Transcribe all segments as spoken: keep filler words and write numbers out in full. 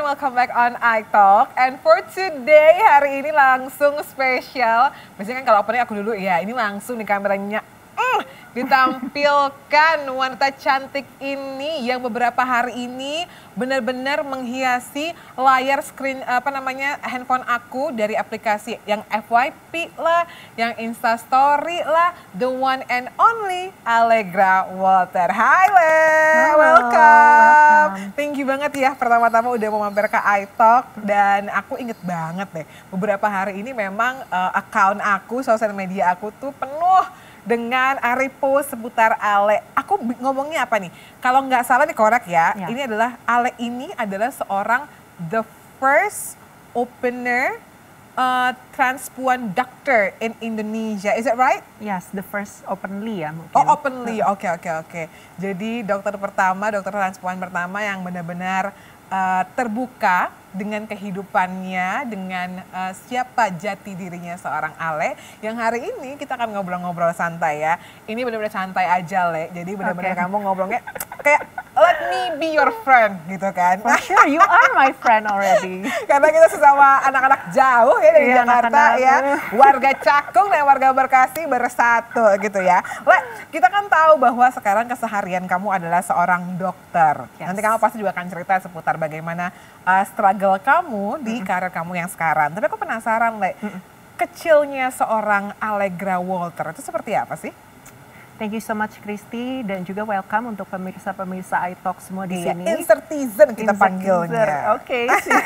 welcome back on iTalk. And for today, hari ini langsung spesial. Biasanya kan kalau opening aku dulu, ya ini langsung di kameranya. Mm, ditampilkan wanita cantik ini yang beberapa hari ini benar-benar menghiasi layar screen apa namanya handphone aku dari aplikasi yang F Y P lah, yang Instastory lah, the one and only Allegra Walter. Hai Le, welcome. welcome. Thank you banget ya pertama-tama udah mau mampir ke iTalk dan aku inget banget deh beberapa hari ini memang uh, account aku, sosial media aku tuh penuh dengan repost seputar Ale. Aku ngomongnya apa nih? Kalau nggak salah nih korek ya, ya, ini adalah Ale ini adalah seorang the first opener uh, transpuan doctor in Indonesia. Is that right? Yes, the first openly ya mungkin. Oh openly, oke oke oke. Jadi dokter pertama, dokter transpuan pertama yang benar-benar uh, terbuka dengan kehidupannya, dengan uh, siapa jati dirinya seorang Ale. Yang hari ini kita akan ngobrol-ngobrol santai ya. Ini benar-benar santai aja Le. Jadi benar-benar okay. kamu ngobrolnya kayak let me be your friend gitu kan. For sure, you are my friend already. Karena kita sesama anak-anak jauh ya dari yeah, Jakarta anak -anak. ya. Warga Cakung dan warga Bekasi bersatu gitu ya. Le, kita kan tahu bahwa sekarang keseharian kamu adalah seorang dokter. Yes. Nanti kamu pasti juga akan cerita seputar bagaimana uh, struggle kamu di mm -hmm. karir kamu yang sekarang. Tapi aku penasaran Le, mm -hmm. kecilnya seorang Allegra Walter itu seperti apa sih? Thank you so much Christy dan juga welcome untuk pemirsa-pemirsa iTalk semua di iya, sini. Insertizen kita panggilnya. Oke. Okay.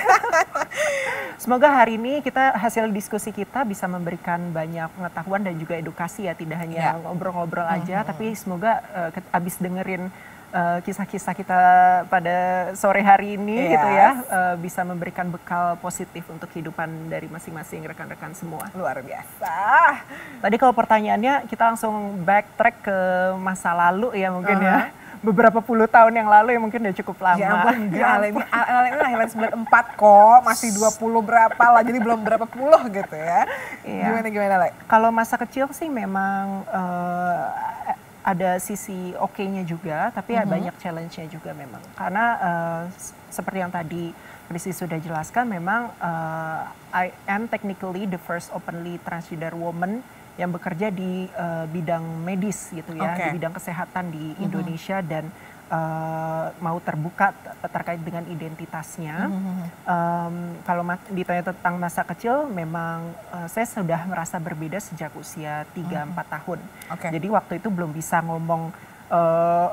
Semoga hari ini kita hasil diskusi kita bisa memberikan banyak pengetahuan dan juga edukasi ya, tidak hanya ngobrol-ngobrol yeah. aja, mm -hmm. tapi semoga uh, abis dengerin kisah-kisah uh, kita pada sore hari ini yes. gitu ya, uh, bisa memberikan bekal positif untuk kehidupan dari masing-masing rekan-rekan semua. Luar biasa. Tadi kalau pertanyaannya kita langsung backtrack ke masa lalu ya mungkin uh -huh. ya. Beberapa puluh tahun yang lalu ya mungkin udah cukup lama. Ya ampun, ya Ale ini lahiran sembilan puluh empat kok, masih dua puluh berapa lah, jadi belum berapa puluh gitu ya. Iya. Gimana-gimana Le? Kalau masa kecil sih memang uh, ada sisi oke-nya juga, tapi mm-hmm. ya banyak challenge-nya juga memang. Karena uh, seperti yang tadi Christy sudah jelaskan, memang uh, I am technically the first openly transgender woman yang bekerja di uh, bidang medis gitu ya, okay. di bidang kesehatan di mm-hmm. Indonesia dan uh, mau terbuka terkait dengan identitasnya. Mm-hmm. um, kalau ditanya tentang masa kecil, memang uh, saya sudah merasa berbeda sejak usia tiga sampai empat mm-hmm. tahun. Okay. Jadi waktu itu belum bisa ngomong uh,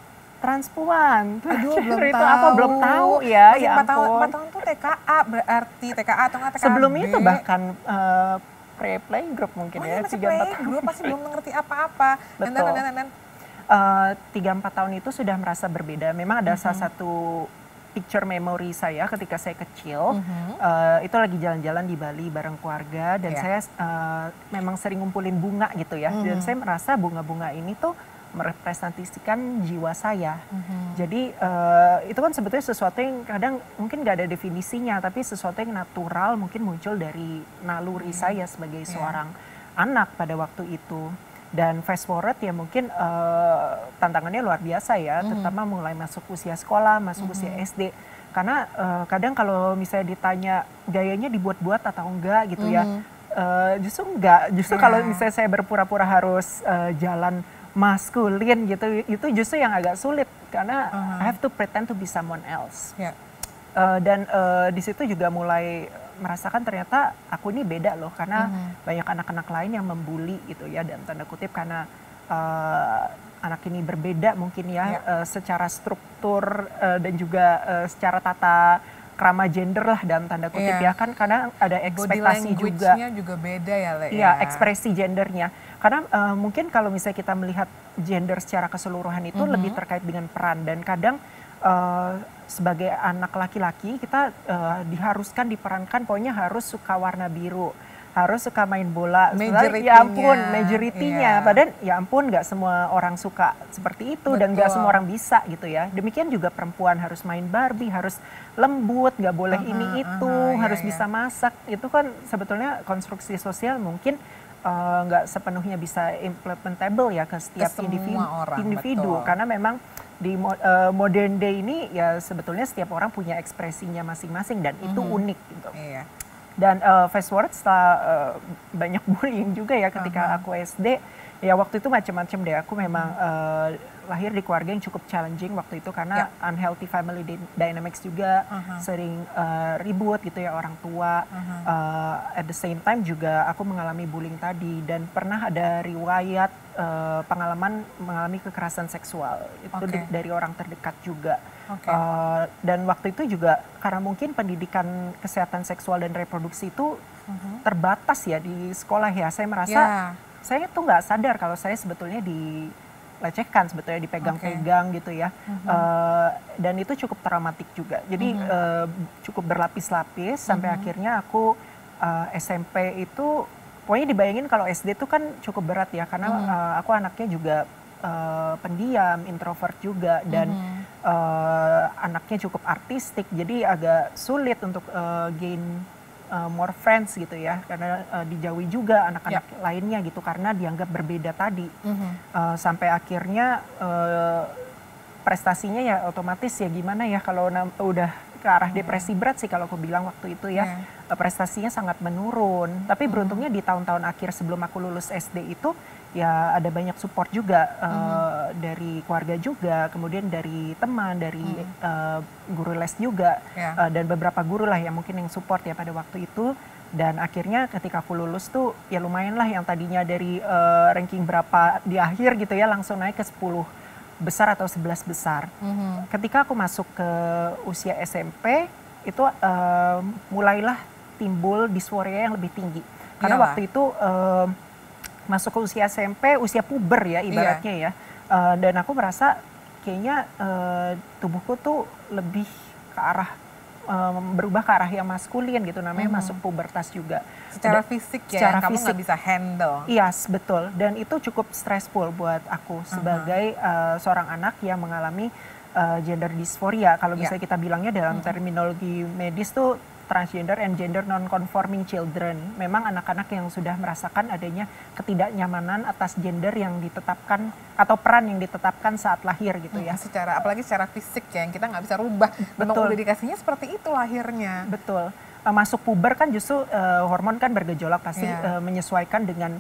transpuan. Aduh, belum itu tahu. apa belum tahu ya. Masih ya empat tahun, empat tahun tuh T K A berarti T K A atau nggak T K B? Sebelum itu bahkan uh, pre-playgroup mungkin oh, ya. tiga empat tahun pasti belum mengerti apa-apa. Betul. Dan, dan, dan, dan. Uh, tiga empat tahun itu sudah merasa berbeda. Memang ada mm-hmm. salah satu picture memory saya ketika saya kecil. Mm-hmm. uh, itu lagi jalan-jalan di Bali bareng keluarga. Dan yeah. saya uh, memang sering ngumpulin bunga gitu ya. Mm-hmm. Dan saya merasa bunga-bunga ini tuh merepresentasikan jiwa saya. Mm-hmm. Jadi uh, itu kan sebetulnya sesuatu yang kadang mungkin gak ada definisinya, tapi sesuatu yang natural mungkin muncul dari naluri mm-hmm. saya sebagai yeah. seorang anak pada waktu itu. Dan fast forward ya mungkin uh, tantangannya luar biasa ya, mm-hmm. terutama mulai masuk usia sekolah, masuk mm-hmm. usia S D. Karena uh, kadang kalau misalnya ditanya gayanya dibuat-buat atau enggak gitu mm-hmm. ya, uh, justru enggak. Justru yeah. kalau misalnya saya berpura-pura harus uh, jalan maskulin gitu, itu justru yang agak sulit karena uh-huh. I have to pretend to be someone else. Yeah. Uh, dan uh, di situ juga mulai merasakan ternyata aku ini beda loh, karena uh-huh. banyak anak-anak lain yang membuli gitu ya, dan tanda kutip karena uh, anak ini berbeda mungkin ya, yeah. uh, secara struktur uh, dan juga uh, secara tata krama gender lah dalam tanda kutip yeah. ya, kan kadang ada ekspektasi juga. Body juga beda ya Le. Iya, ya. Ekspresi gendernya. Karena uh, mungkin kalau misalnya kita melihat gender secara keseluruhan itu mm-hmm. lebih terkait dengan peran, dan kadang uh, sebagai anak laki-laki kita uh, diharuskan diperankan pokoknya harus suka warna biru, harus suka main bola. Ya ampun, majority-nya. Yeah. Padahal ya ampun nggak semua orang suka seperti itu. Betul. Dan nggak semua orang bisa gitu ya. Demikian juga perempuan harus main Barbie, harus lembut, nggak boleh uh-huh, ini itu, uh-huh, harus yeah, bisa yeah. masak. Itu kan sebetulnya konstruksi sosial mungkin nggak uh, sepenuhnya bisa implementable ya ke setiap ke individu, orang, individu. Karena memang di mo- uh, modern day ini ya sebetulnya setiap orang punya ekspresinya masing-masing dan itu Mhm. unik gitu. Iya. Dan uh, fast forward setelah uh, banyak bullying juga ya ketika Aha. aku S D, ya waktu itu macam-macam deh. Aku memang uh, lahir di keluarga yang cukup challenging waktu itu karena unhealthy family dy- dynamics juga, Aha. sering uh, ribut gitu ya orang tua. Aha. Uh, at the same time juga aku mengalami bullying tadi dan pernah ada riwayat uh, pengalaman mengalami kekerasan seksual itu Oke. di- dari orang terdekat juga. Oke. Uh, dan waktu itu juga karena mungkin pendidikan kesehatan seksual dan reproduksi itu Mhm. terbatas ya di sekolah ya. Saya merasa Ya. saya tuh nggak sadar kalau saya sebetulnya dilecehkan, sebetulnya dipegang-pegang gitu ya. Uh, dan itu cukup traumatik juga. Jadi Mhm. uh, cukup berlapis-lapis sampai Mhm. akhirnya aku uh, S M P itu, pokoknya dibayangin kalau S D itu kan cukup berat ya karena Mhm. uh, aku anaknya juga uh, pendiam, introvert juga dan Mhm. uh, anaknya cukup artistik, jadi agak sulit untuk uh, gain uh, more friends gitu ya, karena uh, dijauhi juga anak-anak lainnya gitu karena dianggap berbeda tadi. Mhm. Uh, sampai akhirnya uh, prestasinya ya otomatis ya gimana ya kalau nam- udah ke arah depresi berat sih kalau aku bilang waktu itu ya. Yeah. Uh, prestasinya sangat menurun. Tapi beruntungnya di tahun-tahun akhir sebelum aku lulus S D itu ya ada banyak support juga uh, dari keluarga juga, kemudian dari teman, dari uh, guru les juga, Yeah. uh, dan beberapa guru lah yang mungkin yang support ya pada waktu itu. Dan akhirnya ketika aku lulus tuh ya lumayan lah yang tadinya dari uh, ranking berapa di akhir gitu ya langsung naik ke sepuluh besar atau sebelas besar. Mhm. Ketika aku masuk ke usia S M P itu uh, mulailah timbul disforia yang lebih tinggi. Karena Iyalah. waktu itu uh, masuk ke usia S M P, usia puber ya ibaratnya ya. Uh, dan aku merasa kayaknya uh, tubuhku tuh lebih ke arah um, berubah ke arah yang maskulin gitu, namanya Mhm. masuk pubertas juga. Secara Da- fisik ya, secara yang kamu fisik. nggak bisa handle. Yes, betul. Dan itu cukup stressful buat aku sebagai uh, seorang anak yang mengalami uh, gender dysphoria. Kalau Ya. misalnya kita bilangnya dalam terminologi medis tuh transgender and gender non-conforming children. Memang anak-anak yang sudah merasakan adanya ketidaknyamanan atas gender yang ditetapkan atau peran yang ditetapkan saat lahir gitu ya. Ya, secara apalagi secara fisik ya, yang kita nggak bisa rubah. Memang Betul. udah dikasihnya seperti itu lahirnya. Betul. Uh, masuk puber kan justru uh, hormon kan bergejolak pasti Iya. uh, menyesuaikan dengan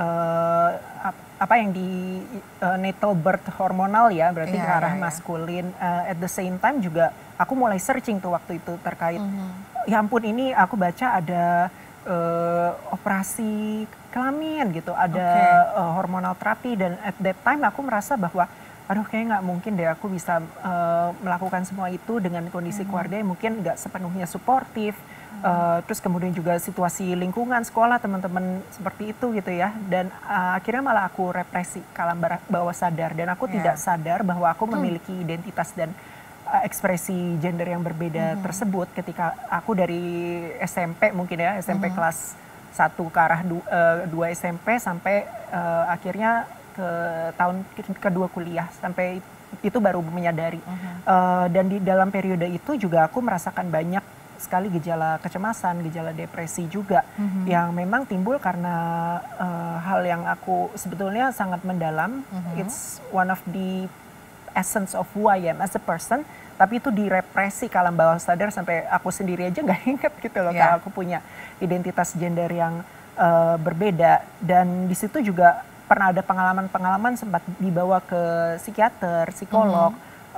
uh, ap- apa yang di uh, natal birth hormonal ya, berarti Iya, ke arah iya, iya. maskulin. Uh, at the same time juga aku mulai searching tuh waktu itu terkait, Mhm. ya ampun ini aku baca ada uh, operasi kelamin gitu, ada Oke. uh, hormonal terapi dan at that time aku merasa bahwa aduh kayaknya nggak mungkin deh aku bisa uh, melakukan semua itu dengan kondisi keluarga yang mungkin nggak sepenuhnya suportif. Uh, terus kemudian juga situasi lingkungan sekolah teman-teman seperti itu gitu ya, dan uh, akhirnya malah aku represi ke alam bara- bawah sadar dan aku Ya. tidak sadar bahwa aku memiliki identitas dan uh, ekspresi gender yang berbeda tersebut ketika aku dari S M P mungkin ya, S M P kelas satu ke arah du- uh, dua S M P sampai uh, akhirnya ke tahun ke- kedua kuliah, sampai itu baru menyadari. Uh, dan di dalam periode itu juga aku merasakan banyak sekali gejala kecemasan, gejala depresi juga yang memang timbul karena uh, hal yang aku sebetulnya sangat mendalam. It's one of the essence of who I am as a person, tapi itu direpresi ke alam bawah sadar sampai aku sendiri aja nggak inget gitu loh Yeah. kalau aku punya identitas gender yang uh, berbeda. Dan di situ juga pernah ada pengalaman-pengalaman sempat dibawa ke psikiater, psikolog,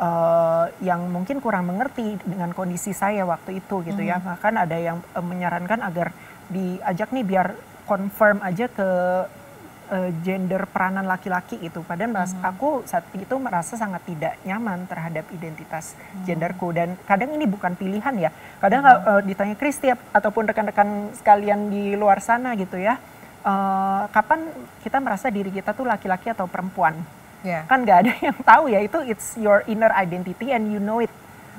uh, yang mungkin kurang mengerti dengan kondisi saya waktu itu gitu ya. Bahkan ada yang uh, menyarankan agar diajak nih biar confirm aja ke uh, gender peranan laki-laki itu. Padahal meras- aku saat itu merasa sangat tidak nyaman terhadap identitas genderku, dan kadang ini bukan pilihan ya. Kadang uh, ditanya Kristi ataupun rekan-rekan sekalian di luar sana gitu ya, uh, kapan kita merasa diri kita tuh laki-laki atau perempuan? Ya. Kan nggak ada yang tahu ya, itu it's your inner identity and you know it.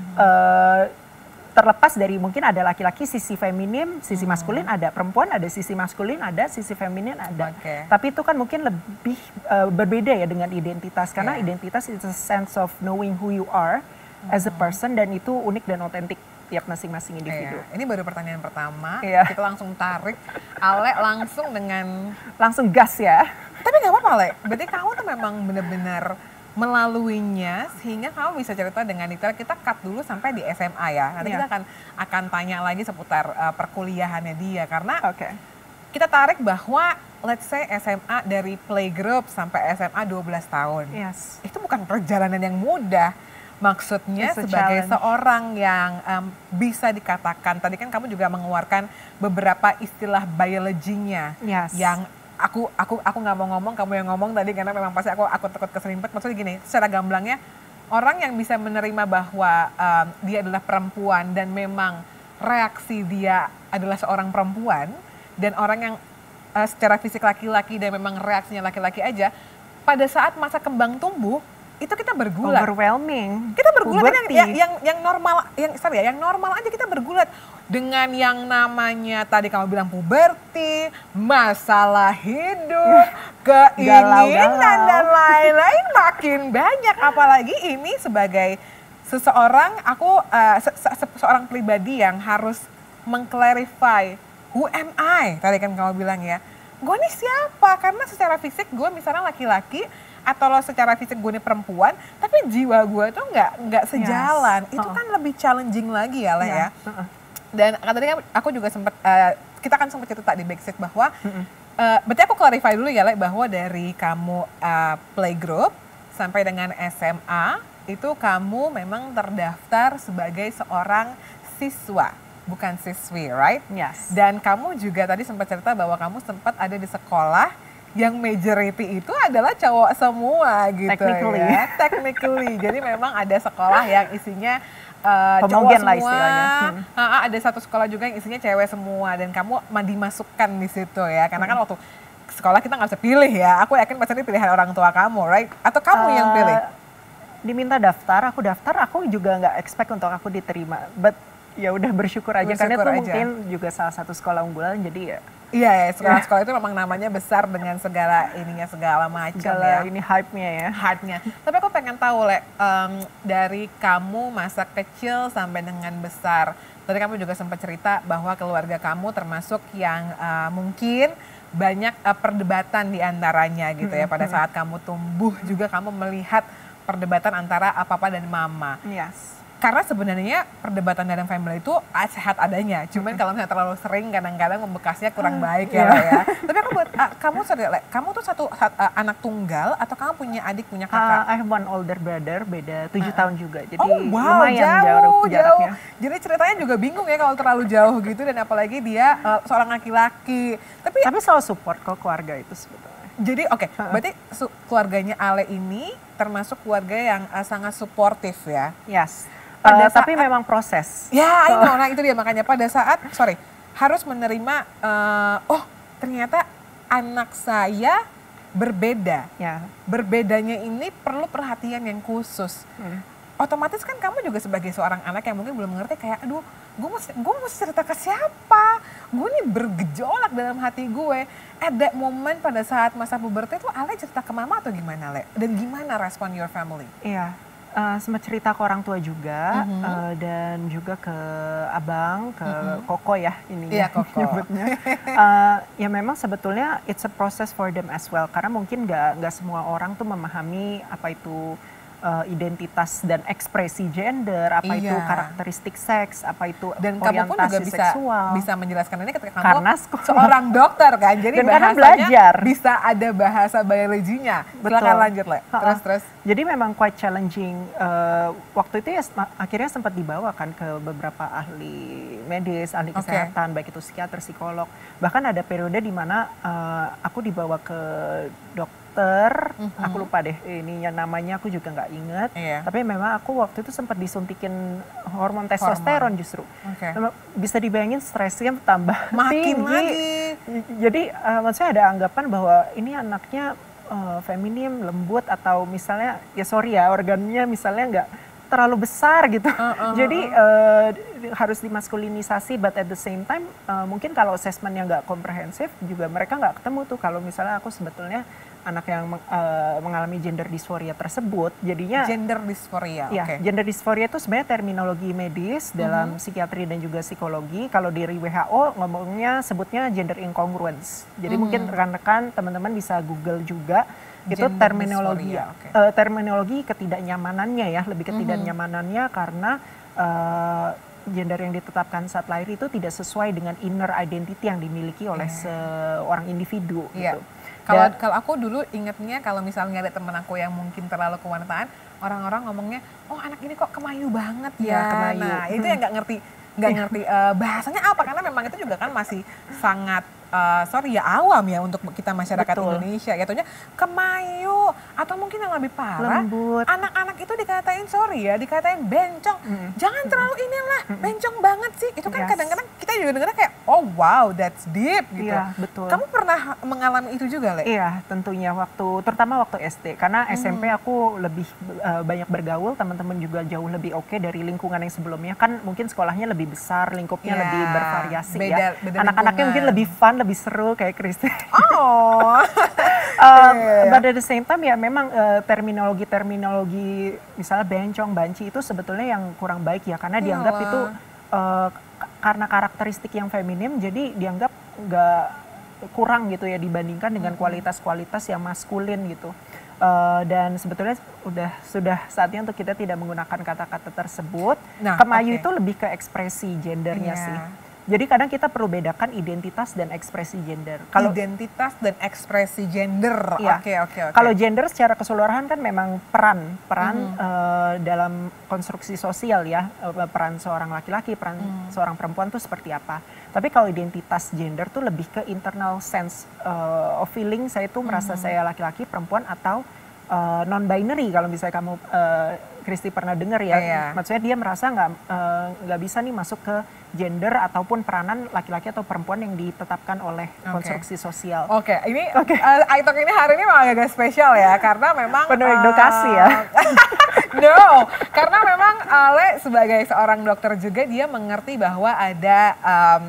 Uh, terlepas dari mungkin ada laki-laki sisi feminim, sisi maskulin ada, perempuan ada sisi maskulin ada, sisi feminin ada. Oke. Tapi itu kan mungkin lebih uh, berbeda ya dengan identitas, karena Yeah. identitas is a sense of knowing who you are as a person, dan itu unik dan otentik tiap masing-masing individu. Iya. Ini baru pertanyaan pertama, Iya. kita langsung tarik. Ale langsung dengan, Langsung gas ya. tapi nggak apa-apa Ale, berarti kamu tuh memang benar-benar melaluinya sehingga kamu bisa cerita dengan detail. Kita cut dulu sampai di S M A ya. Nanti Iya. kita akan akan tanya lagi seputar uh, perkuliahannya dia karena Oke. kita tarik bahwa let's say S M A dari playgroup sampai S M A dua belas tahun. Yes. Itu bukan perjalanan yang mudah. Maksudnya It's a sebagai challenge. seorang yang um, bisa dikatakan, tadi kan kamu juga mengeluarkan beberapa istilah biologinya Yes. yang aku aku aku nggak mau ngomong, kamu yang ngomong tadi karena memang pasti aku aku takut keserimpet. Maksudnya gini, secara gamblangnya orang yang bisa menerima bahwa um, dia adalah perempuan dan memang reaksi dia adalah seorang perempuan dan orang yang uh, secara fisik laki-laki dan memang reaksinya laki-laki aja, pada saat masa kembang tumbuh itu kita bergulat. Overwhelming. Kita bergulat yang, Puberty. yang yang yang normal, yang sorry ya, yang normal aja kita bergulat dengan yang namanya tadi kamu bilang puberti, masalah hidup, keinginan Galau-galau. dan lain-lain makin banyak. Apalagi ini sebagai seseorang, aku uh, se se se- seorang pribadi yang harus mengclarify who am I? Tadi kan kamu bilang ya, gue nih siapa? Karena secara fisik gue misalnya laki-laki atau lo secara fisik gue nih perempuan, tapi jiwa gue tuh nggak nggak sejalan. Yes. Itu Uh-uh. kan lebih challenging lagi ya, Le, ya. Iya. Uh-uh. Dan kan tadi kan aku juga sempat, eh, kita kan sempat cerita di backstage bahwa, Mm-mm. eh, berarti aku clarify dulu ya, Le, bahwa dari kamu eh, playgroup sampai dengan S M A, itu kamu memang terdaftar sebagai seorang siswa, bukan siswi, right? Yes. Dan kamu juga tadi sempat cerita bahwa kamu sempat ada di sekolah yang majority itu adalah cowok semua gitu Technically. ya. Technically. Jadi memang ada sekolah yang isinya uh, cowok Homogen semua. lah istilahnya. Hmm. Ha, ha, ada satu sekolah juga yang isinya cewek semua dan kamu ma- dimasukkan di situ ya. Karena kan waktu sekolah kita nggak bisa pilih ya. Aku yakin pasti ini pilihan orang tua kamu, right? Atau kamu yang Eh, pilih? Diminta daftar, aku daftar, aku juga nggak expect untuk aku diterima. But ya udah bersyukur aja karena itu Bersyukur aja. mungkin juga salah satu sekolah unggulan, jadi ya Iya ya, sekolah-sekolah itu memang namanya besar dengan segala ininya segala macam ya. segala ini hype-nya ya. Heartnya. Tapi aku pengen tahu, Le, em, dari kamu masa kecil sampai dengan besar. Tadi kamu juga sempat cerita bahwa keluarga kamu termasuk yang eh, mungkin banyak eh, perdebatan di antaranya gitu ya. Pada saat kamu tumbuh juga kamu melihat perdebatan antara ah, papa dan mama. Yes. Karena sebenarnya perdebatan dalam family itu ah, sehat adanya. Cuman kalau misalnya terlalu sering kadang-kadang membekasnya kurang baik ya, Le, ya. Tapi aku buat ah, kamu sorry, Le, kamu tuh satu sat- ah, anak tunggal atau kamu punya adik punya Uh, kakak? I have one older brother, beda tujuh tahun juga. Jadi Oh wow, lumayan jauh, jauh jauh. jaraknya. Jadi ceritanya juga bingung ya kalau terlalu jauh gitu dan apalagi dia eh, seorang laki-laki. Tapi Tapi selalu support kok keluarga itu sebetulnya. jadi oke, berarti su- keluarganya Ale ini termasuk keluarga yang eh, sangat suportif ya. Yes. Pada Uh, tapi saat- memang proses. Ya, itu nah itu dia makanya pada saat sorry harus menerima eh, oh ternyata anak saya berbeda. Ya. Berbedanya ini perlu perhatian yang khusus. Hmm. Otomatis kan kamu juga sebagai seorang anak yang mungkin belum mengerti kayak aduh gue mesti gue mesti cerita ke siapa, gue nih bergejolak dalam hati gue. At that moment pada saat masa puberti itu Ale cerita ke mama atau gimana, Le? Dan gimana respon your family? Iya. Uh, sempat cerita ke orang tua juga Mhm. uh, dan juga ke abang, ke koko ya ini Iya, Koko. nyebutnya. Uh, ya memang sebetulnya it's a process for them as well karena mungkin nggak nggak semua orang tuh memahami apa itu uh, identitas dan ekspresi gender, apa itu Iya. karakteristik seks, apa itu Dan kamu pun orientasi juga bisa seksual. bisa menjelaskan ini ketika kamu Karena sekolah. seorang dokter kan. Jadi Dan karena bahasanya belajar. bisa ada bahasa biologinya. Silakan Betul. lanjut, Le. Ha-ha. Terus terus. Jadi memang quite challenging. Uh, waktu itu ya sem- akhirnya sempat dibawa kan ke beberapa ahli medis, ahli Oke. kesehatan, baik itu psikiater, psikolog. Bahkan ada periode di mana uh, aku dibawa ke dokter, Mhm. aku lupa deh ininya namanya, aku juga nggak inget. Iya. Tapi memang aku waktu itu sempat disuntikin hormon testosteron justru. Oke. Memang bisa dibayangin stresnya tambah Makin tinggi. lagi. Jadi uh, maksudnya ada anggapan bahwa ini anaknya uh, feminim, lembut atau misalnya ya sorry ya organnya misalnya nggak terlalu besar gitu. uh, Jadi uh, harus dimaskulinisasi, but at the same time uh, mungkin kalau assessmentnya nggak komprehensif juga mereka nggak ketemu tuh kalau misalnya aku sebetulnya anak yang meng- uh, mengalami gender dysphoria tersebut. Jadinya Gender dysphoria. ya, Oke. gender dysphoria itu sebenarnya terminologi medis dalam psikiatri dan juga psikologi. Kalau dari W H O ngomongnya sebutnya gender incongruence. Jadi mungkin rekan-rekan teman-teman bisa Google juga. Itu Gender terminologi dysphoria, ya, oke. uh, terminologi ketidaknyamanannya ya, lebih ketidaknyamanannya mm-hmm. karena uh, gender yang ditetapkan saat lahir itu tidak sesuai dengan inner identity yang dimiliki oleh yeah. seorang individu yeah. gitu. Kalau kalau aku dulu ingetnya kalau misalnya ada temen aku yang mungkin terlalu kewanitaan, orang-orang ngomongnya, oh anak ini kok kemayu banget ya. ya kemayu. Nah itu yang nggak ngerti nggak ngerti uh, bahasanya apa, karena memang itu juga kan masih sangat uh, sorry ya awam ya untuk kita masyarakat Betul. Indonesia. Jatuhnya kemayu atau mungkin yang lebih parah, lembut. Anak-anak itu dikatain sorry ya, dikatain bencong. Mm. Jangan terlalu inilah mm. bencong banget sih. Itu kan yes. kadang-kadang kita juga dengarnya kayak oh wow that's deep gitu. Iya, betul. Kamu pernah mengalami itu juga, Le? Iya, tentunya waktu terutama waktu S D karena mm. S M P aku lebih uh, banyak bergaul, teman-teman juga jauh lebih oke okay dari lingkungan yang sebelumnya. Kan mungkin sekolahnya lebih besar, lingkupnya yeah. lebih bervariasi beda, ya. Beda anak-anaknya mungkin lebih fun, lebih seru kayak Kristi. Oh. um, yeah. But at the same time ya memang uh, terminologi-terminologi misalnya bencong, banci itu sebetulnya yang kurang baik ya karena dianggap Yalah. itu uh, karena karakteristik yang feminim jadi dianggap nggak kurang gitu ya dibandingkan dengan kualitas-kualitas yang maskulin gitu. Uh, dan sebetulnya udah sudah saatnya untuk kita tidak menggunakan kata-kata tersebut. Nah, kemayu okay. itu lebih ke ekspresi gendernya yeah. sih. Jadi kadang kita perlu bedakan identitas dan ekspresi gender. Kalau identitas dan ekspresi gender, oke iya. oke oke. Kalau gender secara keseluruhan kan memang peran, peran mm-hmm. uh, dalam konstruksi sosial ya, uh, peran seorang laki-laki, peran mm. seorang perempuan tuh seperti apa. Tapi kalau identitas gender tuh lebih ke internal sense uh, of feeling, saya tuh merasa mm-hmm. saya laki-laki, perempuan atau uh, non-binary kalau misalnya kamu uh, Kristi pernah dengar ya, yeah. maksudnya dia merasa nggak nggak uh, bisa nih masuk ke gender ataupun peranan laki-laki atau perempuan yang ditetapkan oleh okay. konstruksi sosial. Oke, okay. ini okay. uh, I Talk ini hari ini memang agak spesial ya, karena memang penuh edukasi uh, ya. No, karena memang Ale sebagai seorang dokter juga dia mengerti bahwa ada um,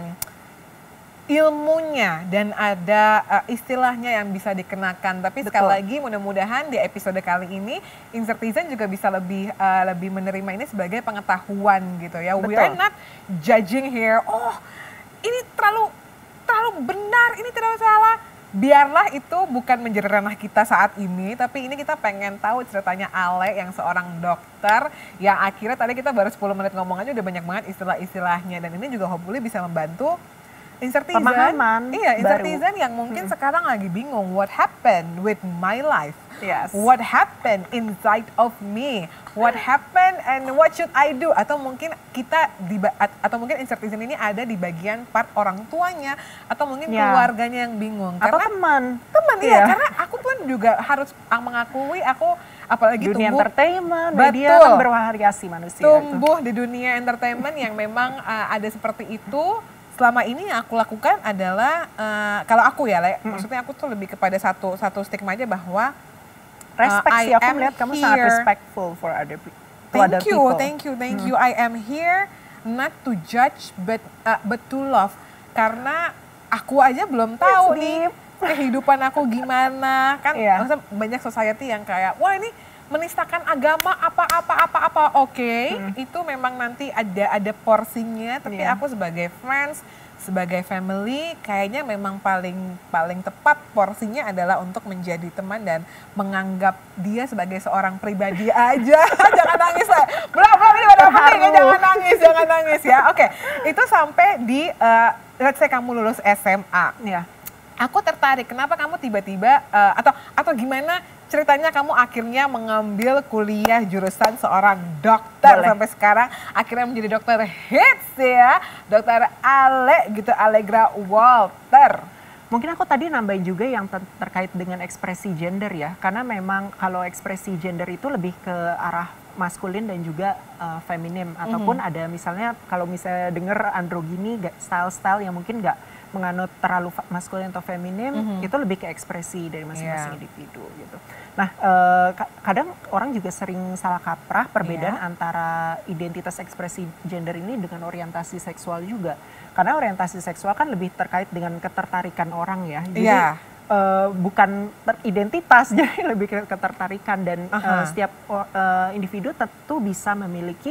ilmunya dan ada uh, istilahnya yang bisa dikenakan. Tapi Betul. sekali lagi mudah-mudahan di episode kali ini Insertizen juga bisa lebih uh, lebih menerima ini sebagai pengetahuan gitu ya. Betul. We are not judging here. Oh, ini terlalu terlalu benar, ini terlalu salah. Biarlah itu bukan menjadi ranah kita saat ini, tapi ini kita pengen tahu ceritanya Ale yang seorang dokter yang akhirnya tadi kita baru sepuluh menit ngomong aja udah banyak banget istilah-istilahnya, dan ini juga hopefully bisa membantu Insertizen, pemahaman iya, Insertizen yang mungkin hmm. sekarang lagi bingung, what happened with my life? Yes. What happened inside of me? What happened and what should I do? Atau mungkin kita di atau mungkin Insertizen ini ada di bagian part orang tuanya atau mungkin yeah. keluarganya yang bingung. Atau karena teman. Teman yeah. ya, karena aku pun juga harus mengakui aku apalagi dunia tumbuh, entertainment, media kan bervariasi manusia. Tumbuh itu. di dunia entertainment yang memang uh, ada seperti itu. Selama ini yang aku lakukan adalah uh, kalau aku ya, Le, hmm. maksudnya aku tuh lebih kepada satu satu stigma aja bahwa respect uh, sih, aku melihat kamu here. sangat respectful for other, to thank other you, people. Thank you, thank hmm. you. I am here not to judge but uh, but to love. Karena aku aja belum tahu It's nih deep. kehidupan aku gimana kan. Yeah. Maksudnya banyak society yang kayak wah ini menistakan agama apa-apa-apa-apa, oke, okay, hmm. itu memang nanti ada ada porsinya, tapi yeah. aku sebagai friends, sebagai family, kayaknya memang paling paling tepat porsinya adalah untuk menjadi teman dan menganggap dia sebagai seorang pribadi aja. Jangan nangis lah, belum belum ini ada penting ya, jangan nangis, jangan nangis ya. Oke, okay. Itu sampai di, uh, let's say kamu lulus S M A, ya. Aku tertarik, kenapa kamu tiba-tiba uh, atau atau gimana? Ceritanya kamu akhirnya mengambil kuliah jurusan seorang dokter. Boleh. Sampai sekarang akhirnya menjadi dokter hits ya. Dokter Ale gitu, Allegra Walter. Mungkin aku tadi nambahin juga yang ter terkait dengan ekspresi gender ya. Karena memang kalau ekspresi gender itu lebih ke arah maskulin dan juga uh, feminim. Ataupun mm-hmm. ada misalnya kalau misalnya denger androgini, style-style yang mungkin gak menganut terlalu maskulin atau feminim, mm-hmm. itu lebih ke ekspresi dari masing-masing yeah. individu gitu. Nah, eh, kadang orang juga sering salah kaprah perbedaan yeah. antara identitas ekspresi gender ini dengan orientasi seksual juga. Karena orientasi seksual kan lebih terkait dengan ketertarikan orang ya. Jadi yeah. eh, bukan identitas, jadi lebih ke ketertarikan dan uh-huh. eh, setiap uh, individu tentu bisa memiliki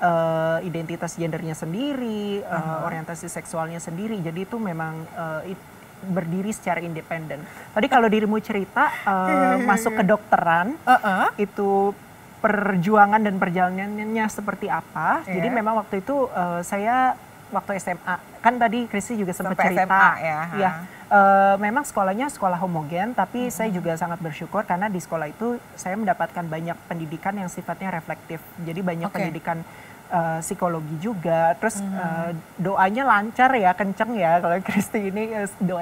Uh, identitas gendernya sendiri, uh, uh, orientasi seksualnya sendiri. Jadi itu memang uh, it, berdiri secara independen. Tadi kalau dirimu cerita uh, masuk ke dokteran, uh-uh. itu perjuangan dan perjalanannya seperti apa. Yeah. Jadi memang waktu itu uh, saya waktu S M A, kan tadi Christy juga sempat cerita. S M A ya. ya uh, memang sekolahnya sekolah homogen, tapi mm-hmm. saya juga sangat bersyukur karena di sekolah itu saya mendapatkan banyak pendidikan yang sifatnya reflektif. Jadi banyak okay. pendidikan Uh, psikologi juga, terus hmm. uh, doanya lancar ya, kenceng ya. Kalau Christy ini uh, doa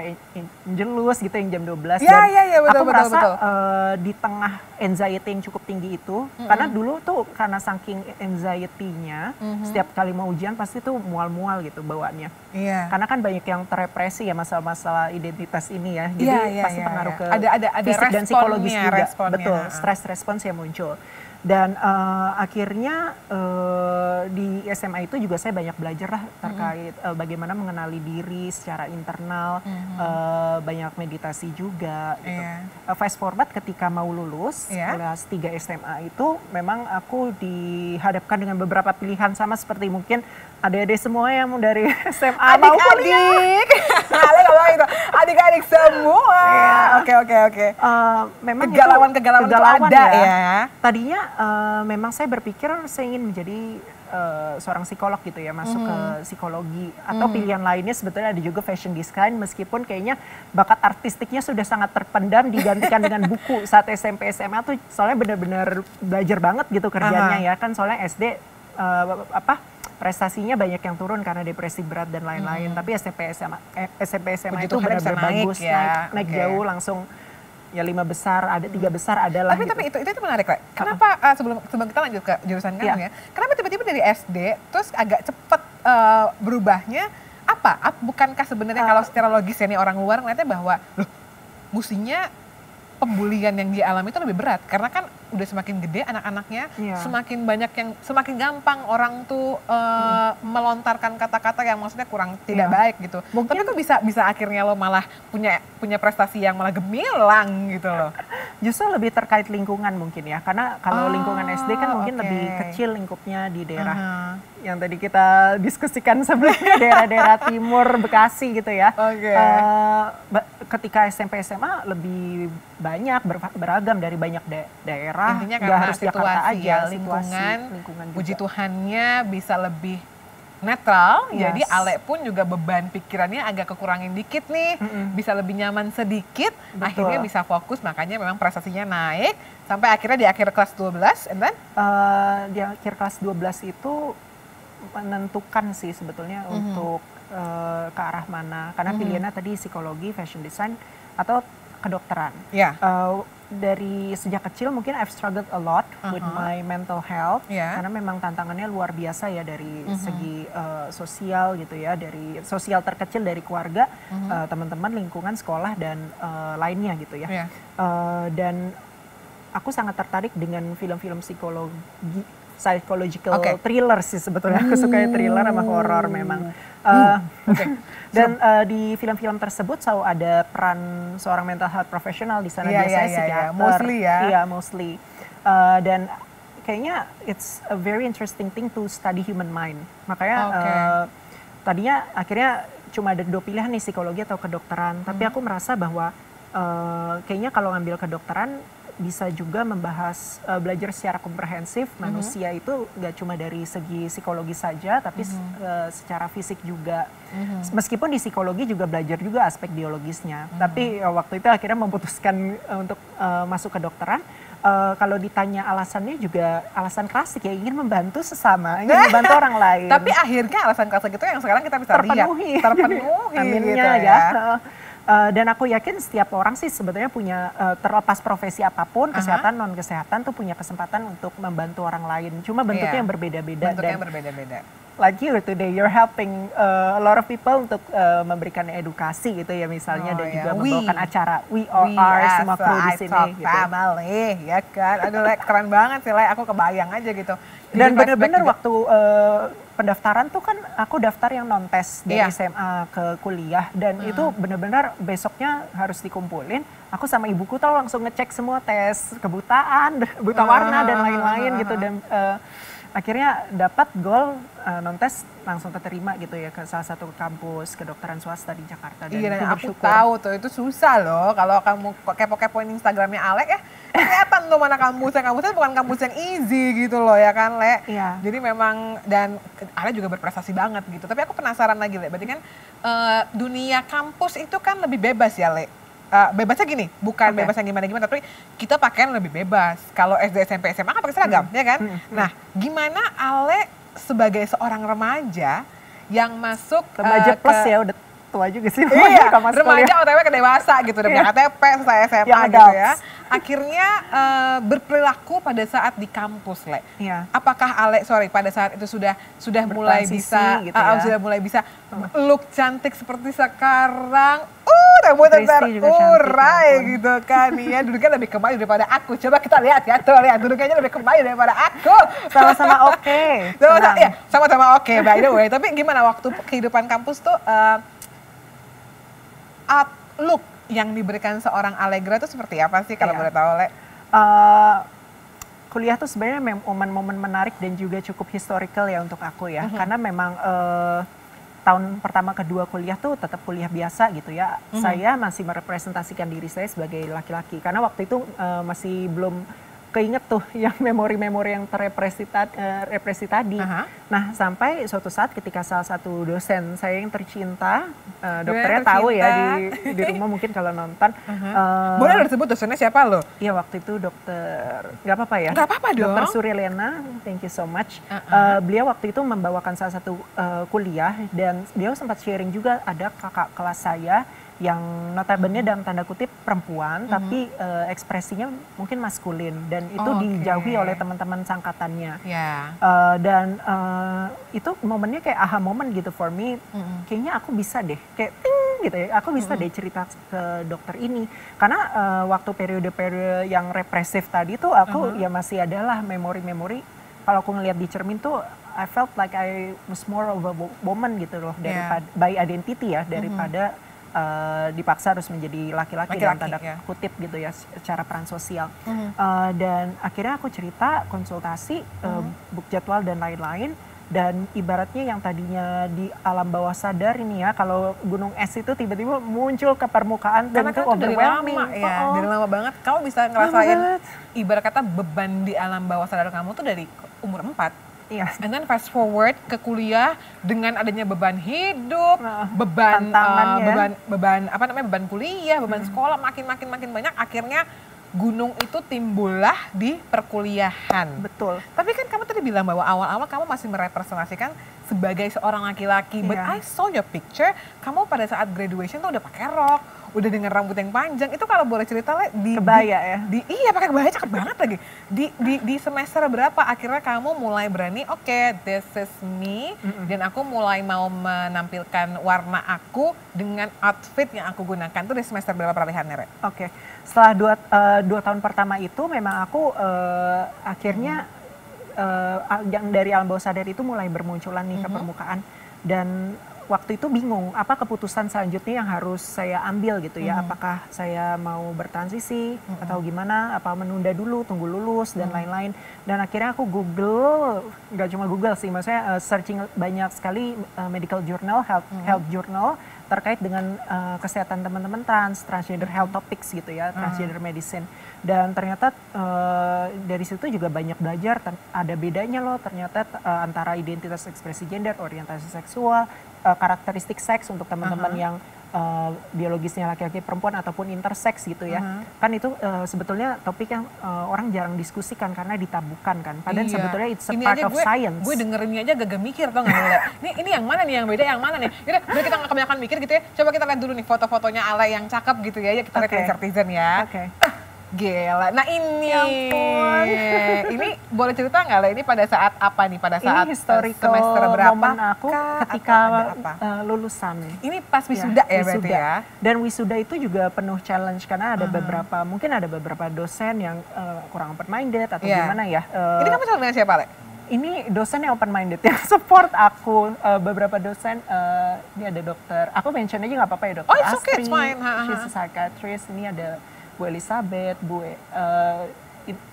jelus gitu yang jam dua belas. Ya, dan ya, ya, betul, aku betul, merasa betul. Uh, di tengah anxiety yang cukup tinggi itu, hmm. karena dulu tuh karena saking anxiety-nya, hmm. setiap kali mau ujian pasti tuh mual-mual gitu bawaannya. Yeah. Karena kan banyak yang terrepresi ya masalah-masalah identitas ini ya, jadi yeah, yeah, pasti yeah, pengaruh yeah. ke ada, ada, ada fisik dan psikologis juga. Responnya. Betul, stress respons yang muncul. Dan uh, akhirnya uh, di S M A itu juga saya banyak belajar lah terkait mm-hmm. uh, bagaimana mengenali diri secara internal, mm-hmm. uh, banyak meditasi juga. Gitu. Yeah. Uh, fast forward ketika mau lulus, yeah. kelas tiga S M A itu memang aku dihadapkan dengan beberapa pilihan sama seperti mungkin adik-adik semua yang dari S M A adik, mau kuliah. Adik-adik, adik-adik semua. Oke oke oke. Memang kegalauan-kegalauan itu ada ya. ya. Tadinya uh, memang saya berpikir saya ingin menjadi uh, seorang psikolog gitu ya, masuk mm. ke psikologi. Atau mm. pilihan lainnya sebetulnya ada juga fashion design, meskipun kayaknya bakat artistiknya sudah sangat terpendam digantikan dengan buku saat S M P S M A tuh soalnya benar-benar belajar banget gitu kerjanya uh-huh. ya kan, soalnya S D uh, apa prestasinya banyak yang turun karena depresi berat dan lain-lain. Hmm. Tapi S M P S M A, eh, S M P S M A itu benar-benar bagus, ya. naik, naik okay. jauh langsung ya lima besar, ada tiga besar ada lah. Tapi gitu. tapi itu, itu itu menarik, Kak. Kenapa uh, sebelum sebelum kita lanjut ke jurusan kamu yeah. ya? Kenapa tiba-tiba dari S D terus agak cepet uh, berubahnya? Apa? Bukankah sebenarnya uh, kalau secara logis ya nih orang luar ngeliatnya bahwa loh, mestinya pembulian yang dia alami itu lebih berat karena kan udah semakin gede anak-anaknya, yeah. semakin banyak yang semakin gampang orang tuh uh, hmm. melontarkan kata-kata yang maksudnya kurang tidak yeah. baik gitu. Mungkin, tapi kok bisa bisa akhirnya lo malah punya punya prestasi yang malah gemilang gitu loh. Justru lebih terkait lingkungan mungkin ya, karena kalau oh, lingkungan S D kan mungkin okay. lebih kecil lingkupnya di daerah uh-huh. yang tadi kita diskusikan sebelumnya, daerah-daerah timur Bekasi gitu ya. Okay. Uh, ketika S M P S M A lebih banyak beragam dari banyak da- daerah. Intinya karena harus Jakarta aja, lingkungan, situasi, lingkungan puji Tuhannya bisa lebih netral, yes. jadi Ale pun juga beban pikirannya agak kekurangin dikit nih, mm-hmm. bisa lebih nyaman sedikit, betul. Akhirnya bisa fokus, makanya memang prestasinya naik, sampai akhirnya di akhir kelas dua belas, and then? Uh, di akhir kelas dua belas itu menentukan sih sebetulnya mm-hmm. untuk uh, ke arah mana, karena mm-hmm. pilihannya tadi psikologi, fashion design, atau kedokteran. Yeah. Uh, dari sejak kecil mungkin I've struggled a lot uh-huh. with my mental health yeah. karena memang tantangannya luar biasa ya dari uh-huh. segi uh, sosial gitu ya, dari sosial terkecil dari keluarga, uh-huh. uh, teman-teman, lingkungan, sekolah dan uh, lainnya gitu ya. Yeah. Uh, dan aku sangat tertarik dengan film-film psikologi, psychological okay. thriller sih sebetulnya. Aku suka thriller sama horor memang. Uh, hmm. okay. Dan uh, di film-film tersebut selalu ada peran seorang mental health professional di sana, yeah, biasanya yeah, yeah, psikiater, yeah. mostly ya, iya mostly. Uh, dan kayaknya it's a very interesting thing to study human mind. Makanya okay. uh, tadinya akhirnya cuma ada dua pilihan nih, psikologi atau kedokteran. Hmm. Tapi aku merasa bahwa uh, kayaknya kalau ngambil kedokteran bisa juga membahas uh, belajar secara komprehensif mm-hmm. manusia itu gak cuma dari segi psikologi saja, tapi mm-hmm. uh, secara fisik juga. Mm-hmm. Meskipun di psikologi juga belajar juga aspek biologisnya, mm-hmm. tapi uh, waktu itu akhirnya memutuskan uh, untuk uh, masuk ke dokteran. Uh, kalau ditanya alasannya juga alasan klasik ya, ingin membantu sesama, ingin membantu orang lain. Tapi akhirnya alasan klasik itu yang sekarang kita bisa terpenuhi. lihat terpenuhi, aminnya gitu ya. ya. Uh, dan aku yakin setiap orang sih sebetulnya punya, uh, terlepas profesi apapun, uh-huh. kesehatan, non-kesehatan tuh punya kesempatan untuk membantu orang lain. Cuma bentuknya yeah. yang berbeda-beda. Bentuknya dan yang berbeda-beda. Like you today, you're helping uh, a lot of people untuk uh, memberikan edukasi gitu ya misalnya, oh, dan yeah. juga we, membawakan acara. We are, we are semua kru di sini. Gitu. Family, ya kan. Aduh, like, keren banget sih, like, aku kebayang aja gitu. Jadi dan benar-benar waktu uh, pendaftaran tuh kan aku daftar yang non-tes dari yeah. S M A ke kuliah, dan hmm. itu benar-benar besoknya harus dikumpulin. Aku sama ibuku tuh langsung ngecek semua tes kebutaan, buta warna dan lain-lain gitu, dan uh, akhirnya dapat goal uh, non-tes langsung keterima gitu ya ke salah satu kampus kedokteran swasta di Jakarta. Dan iya, itu dan aku bersyukur. tahu tuh itu susah loh kalau kamu kepo-kepoin Instagramnya Alek ya. Kelihatan tuh mana kampusnya, kampusnya bukan kampus yang easy gitu loh ya kan Le. Iya. Jadi memang dan Ale juga berprestasi banget gitu. Tapi aku penasaran lagi Le, berarti kan uh, dunia kampus itu kan lebih bebas ya Le. Uh, bebasnya gini, bukan Okay. bebas yang gimana-gimana, tapi kita pakaian lebih bebas. Kalau S D, S M P, S M A kan pakai seragam, Hmm. ya kan? Hmm. Nah, gimana Ale sebagai seorang remaja yang masuk Remaja uh, plus ke, ya udah tua juga sih. iya, kalau masuk remaja kuliah. O T W ke dewasa gitu, udah punya Iya. K T P, selesai S M A Young gitu adults. ya. Akhirnya uh, berperilaku pada saat di kampus, Le. Iya. Apakah Ale, sorry, pada saat itu sudah sudah mulai Bertransisi bisa, gitu uh, ya. sudah mulai bisa look cantik seperti sekarang. Uh, rambutnya Christy juga cantik, terurai ya ampun. gitu kan. Iya, duduknya lebih kemayu daripada aku. Coba kita lihat ya, tuh lihat duduknya lebih kemayu daripada aku. Sama-sama oke. Sama-sama, tenang. ya, sama-sama oke, by the way. Tapi gimana waktu kehidupan kampus tuh, uh, outlook yang diberikan seorang Allegra itu seperti apa sih kalau Iya. boleh tahu, Le? Uh, kuliah tuh sebenarnya mem- momen-momen menarik dan juga cukup historical ya untuk aku ya. Mhm. Karena memang uh, tahun pertama kedua kuliah tuh tetap kuliah biasa gitu ya. Mhm. Saya masih merepresentasikan diri saya sebagai laki-laki. Karena waktu itu uh, masih belum keinget tuh yang memori-memori yang terrepresi ta- eh, represi tadi. Aha. Nah sampai suatu saat ketika salah satu dosen saya yang tercinta, eh, Dosen dokternya tahu ya di, tercinta. di rumah mungkin kalau nonton. Aha. eh, Boleh udah disebut dosennya siapa lo? Iya waktu itu dokter, nggak apa-apa ya? Nggak apa-apa dong. Dokter Surilena, thank you so much. Uh-uh. Eh, beliau waktu itu membawakan salah satu eh, kuliah dan beliau sempat sharing juga ada kakak kelas saya yang notabene dalam tanda kutip perempuan, tapi eh, ekspresinya mungkin maskulin dan itu Oh, oke. dijauhi oleh teman-teman sangkatannya. Ya. Eh, dan eh, itu momennya kayak aha moment gitu for me. Mm-mm. Kayaknya aku bisa deh, kayak ting gitu ya. Aku bisa deh cerita ke dokter ini. Karena eh, waktu periode-periode yang represif tadi tuh aku ya masih adalah memori-memori. Kalau aku ngeliat di cermin tuh, I felt like I was more of a wo- woman gitu loh daripada by identity ya daripada eh, dipaksa harus menjadi laki-laki dalam Laki-laki, tanda ya. kutip gitu ya secara peran sosial. Mhm. Eh, dan akhirnya aku cerita konsultasi, eh, book jadwal dan lain-lain. Dan ibaratnya yang tadinya di alam bawah sadar ini ya, kalau gunung es itu tiba-tiba muncul ke permukaan dan Karena itu kan itu dari overwhelming. lama ya, Oh, dari lama banget. Kamu bisa lama ngerasain banget. ibarat kata beban di alam bawah sadar kamu tuh dari umur empat. Iya. And then fast forward ke kuliah dengan adanya beban hidup, Nah, beban tantangannya. uh, beban beban apa namanya beban kuliah, beban sekolah makin makin makin banyak. Akhirnya gunung itu timbullah di perkuliahan. Betul. Tapi kan kamu tadi bilang bahwa awal-awal kamu masih merepresentasikan sebagai seorang laki-laki. But Iya. I saw your picture, kamu pada saat graduation tuh udah pakai rok, udah dengan rambut yang panjang. Itu kalau boleh cerita Le, di Kebaya ya? di, iya pakai kebaya cakep banget lagi. Di, di, di semester berapa akhirnya kamu mulai berani, oke this is me. Dan aku mulai mau menampilkan warna aku dengan outfit yang aku gunakan. Itu di semester berapa peralihannya, Re? Oke, setelah dua, eh, dua tahun pertama itu memang aku eh, akhirnya eh, yang dari alam bawah sadar itu mulai bermunculan nih ke permukaan. Dan waktu itu bingung apa keputusan selanjutnya yang harus saya ambil gitu ya. Apakah saya mau bertransisi atau gimana, apa menunda dulu, tunggu lulus dan lain-lain. Dan akhirnya aku Google, nggak cuma Google sih, maksudnya eh, searching banyak sekali eh, medical journal, health, health journal terkait dengan uh, kesehatan teman-teman trans, transgender health topics gitu ya, transgender medicine. Dan ternyata uh, dari situ juga banyak belajar, ter- ada bedanya loh ternyata uh, antara identitas ekspresi gender, orientasi seksual, uh, karakteristik seks untuk teman-teman Aha. yang uh, biologisnya laki-laki perempuan ataupun intersex gitu ya. Aha. Kan itu uh, sebetulnya topik yang uh, orang jarang diskusikan karena ditabukan kan. Padahal Iya. sebetulnya it's a Ini part aja of gue, science. Gue dengerinnya aja gak mikir tau gak Le? Ini, ini yang mana nih yang beda yang mana nih? Yaudah biar kita gak kebanyakan mikir gitu ya. Coba kita lihat dulu nih foto-fotonya Ale yang cakep gitu ya. Yuk kita lihat Oke. di Certizen ya. Oke. Gila. Nah ini, Ya ampun. ini boleh cerita nggak Le? Ini pada saat apa nih? Pada saat Ini eh, historical semester berapa? momen aku kah? ketika Atau ada apa? uh, lulusan. Ini pas wisuda ya, berarti wisuda. ya? Dan wisuda itu juga penuh challenge karena ada Aha. beberapa, mungkin ada beberapa dosen yang uh, kurang open minded atau Iya. gimana ya. Uh, Ini kamu sama dengan siapa Le? ini dosen yang open minded yang support aku. Uh, beberapa dosen, uh, ini ada dokter, aku mention aja nggak apa-apa ya, dokter Oh, it's okay, Astri, it's fine. Ha, ha, she's a ha. psychiatrist. Ini ada Bu Elizabeth, Bu uh,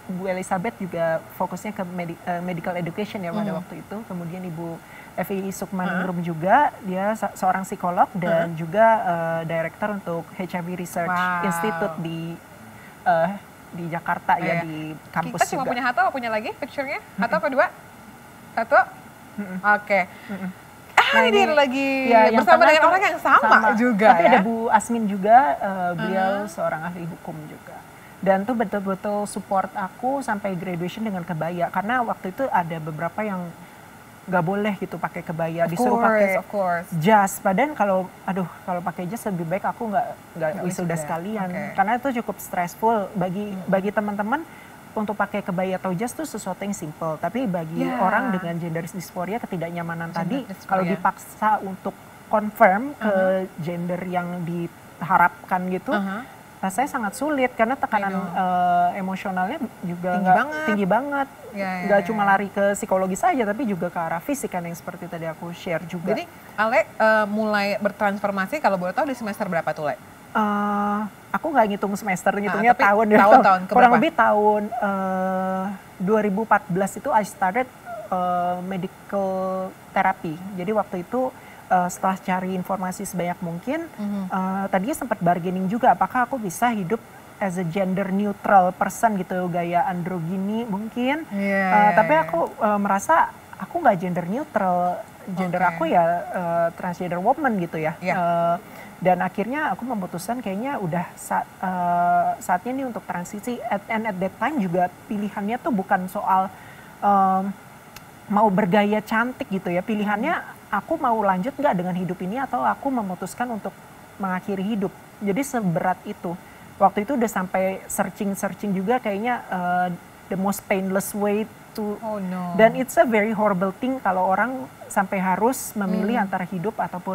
Bu Elizabeth juga fokusnya ke medi uh, medical education ya pada mm. waktu itu. Kemudian Ibu Evi Sukmaningrum uh-huh. juga, dia se seorang psikolog dan uh-huh. juga uh, director untuk H I V Research wow. Institute di uh, di Jakarta oh, ya, ya di kampus kita cuma juga. punya Hato, punya lagi picture-nya? Hato apa dua? Satu? Oke. Okay. Ah, nah, ini dia lagi ya, bersama dengan orang yang sama, sama juga. Tapi ya? ada Bu Asmin juga, uh, beliau uh-huh. seorang ahli hukum juga. Dan tuh betul-betul support aku sampai graduation dengan kebaya. Karena waktu itu ada beberapa yang nggak boleh gitu pakai kebaya, of disuruh pakai jas. Padahal kalau, aduh, kalau pakai jas lebih baik aku nggak nggak wisuda sekalian. Okay. Karena itu cukup stressful bagi hmm. bagi teman-teman untuk pakai kebaya atau jas tuh sesuatu yang simple. Tapi bagi yeah. orang dengan gender dysphoria, ketidaknyamanan gender tadi, kalau dipaksa untuk confirm uh-huh. ke gender yang diharapkan gitu. Uh-huh. Rasanya sangat sulit karena tekanan uh, emosionalnya juga tinggi gak, banget, tinggi banget. Ya, ya, gak ya. cuma lari ke psikologi saja, tapi juga ke arah fisik kan yang seperti tadi aku share juga. Jadi Ale uh, mulai bertransformasi kalau boleh tahu di semester berapa tuh Le? Uh, aku nggak ngitung semester, ngitungnya nah, tahun. Tahun, tahun, kurang lebih tahun uh, dua ribu empat belas itu I started uh, medical therapy. Jadi waktu itu Uh, setelah cari informasi sebanyak mungkin, mm-hmm. uh, tadinya sempat bargaining juga, apakah aku bisa hidup as a gender neutral person gitu, gaya androgini mungkin. Yeah, uh, yeah, tapi yeah. aku uh, merasa aku nggak gender neutral, gender okay. aku ya uh, transgender woman gitu ya. Yeah. Uh, dan akhirnya aku memutuskan kayaknya udah saat, uh, saatnya nih untuk transisi. At, and at that time juga pilihannya tuh bukan soal um, mau bergaya cantik gitu ya, pilihannya aku mau lanjut nggak dengan hidup ini atau aku memutuskan untuk mengakhiri hidup. Jadi seberat itu. Waktu itu udah sampai searching-searching juga kayaknya uh, the most painless way to. Oh no. Dan it's a very horrible thing kalau orang sampai harus memilih hmm. antara hidup ataupun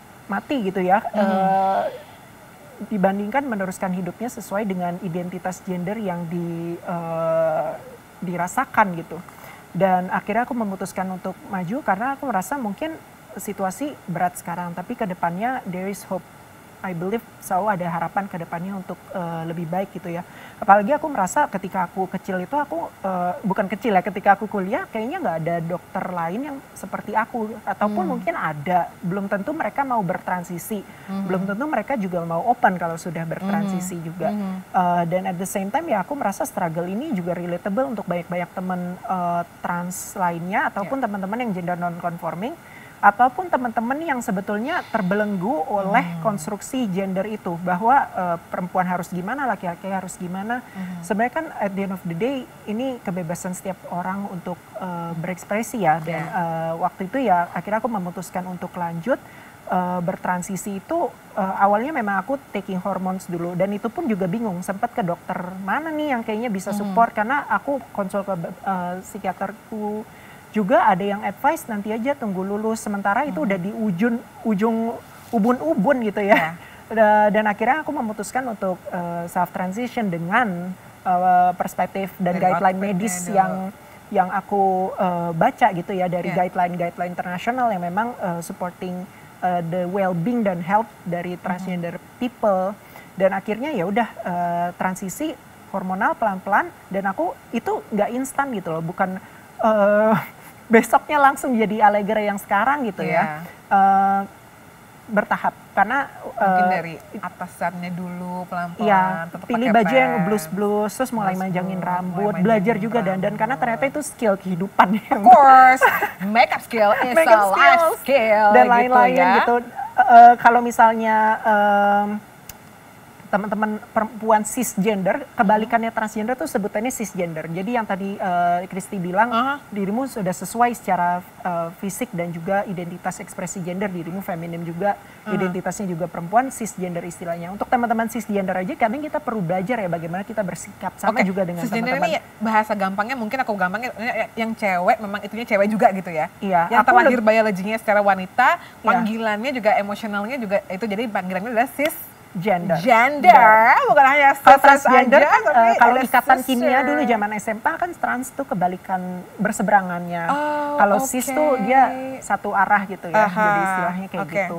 mati gitu ya. Hmm. Uh, dibandingkan meneruskan hidupnya sesuai dengan identitas gender yang di, uh, dirasakan gitu. Dan akhirnya aku memutuskan untuk maju karena aku merasa mungkin situasi berat sekarang, tapi ke depannya there is hope. I believe selalu ada harapan ke depannya untuk uh, lebih baik gitu ya. Apalagi aku merasa ketika aku kecil itu aku, uh, bukan kecil ya, ketika aku kuliah kayaknya nggak ada dokter lain yang seperti aku. Ataupun hmm. mungkin ada, belum tentu mereka mau bertransisi. Hmm. Belum tentu mereka juga mau open kalau sudah bertransisi hmm. juga. Hmm. Uh, dan at the same time ya aku merasa struggle ini juga relatable untuk banyak-banyak teman uh, trans lainnya. Ataupun yeah. teman-teman yang gender non-conforming. Ataupun teman-teman yang sebetulnya terbelenggu oleh hmm. konstruksi gender itu, bahwa uh, perempuan harus gimana, laki-laki harus gimana. Hmm. Sebenarnya kan at the end of the day ini kebebasan setiap orang untuk uh, berekspresi ya. Dan yeah. uh, waktu itu ya akhirnya aku memutuskan untuk lanjut uh, bertransisi itu. Uh, awalnya memang aku taking hormones dulu dan itu pun juga bingung, sempat ke dokter mana nih yang kayaknya bisa support. Hmm. Karena aku konsul ke uh, psikiaterku juga ada yang advice nanti aja tunggu lulus, sementara itu hmm. udah di ujung ujung ubun-ubun gitu ya. Yeah. Dan akhirnya aku memutuskan untuk uh, self transition dengan uh, perspektif dan dari guideline medis yang yang aku uh, baca gitu ya dari yeah. guideline-guideline internasional yang memang uh, supporting uh, the well-being dan health dari transgender hmm. people. Dan akhirnya ya udah uh, transisi hormonal pelan-pelan dan aku itu nggak instan gitu loh, bukan uh, besoknya langsung jadi Allegra yang sekarang gitu yeah. ya, uh, bertahap karena mungkin uh, dari atasannya dulu pelan-pelan, ya, pilih baju yang blues-blues, terus mulai blues, manjangin rambut, mulai belajar manjangin juga dan dan karena ternyata itu skill kehidupan. Of course, makeup skill is make a life skill dan lain-lain gitu. Ya. gitu. Uh, kalau misalnya um, teman-teman perempuan cisgender, kebalikannya transgender tuh sebutannya cisgender. Jadi yang tadi uh, Christy bilang, uh-huh. dirimu sudah sesuai secara uh, fisik dan juga identitas ekspresi gender, dirimu feminim juga, uh-huh. identitasnya juga perempuan, cisgender istilahnya. Untuk teman-teman cisgender aja, kadang kita perlu belajar ya bagaimana kita bersikap sama okay. juga dengan cisgender teman-teman. Ini bahasa gampangnya mungkin aku gampangnya yang cewek memang itunya cewek juga gitu ya. Iya. Yang terlahir biologinya secara wanita, panggilannya iya. juga emosionalnya juga itu jadi panggilannya adalah cis. Gender. Gender, Gender. Bukan hanya transgender kan uh, kalau ikatan kimia dulu zaman S M P kan trans tuh kebalikan berseberangannya. Oh, kalau okay. cis tuh dia satu arah gitu ya, Aha. jadi istilahnya kayak okay. gitu.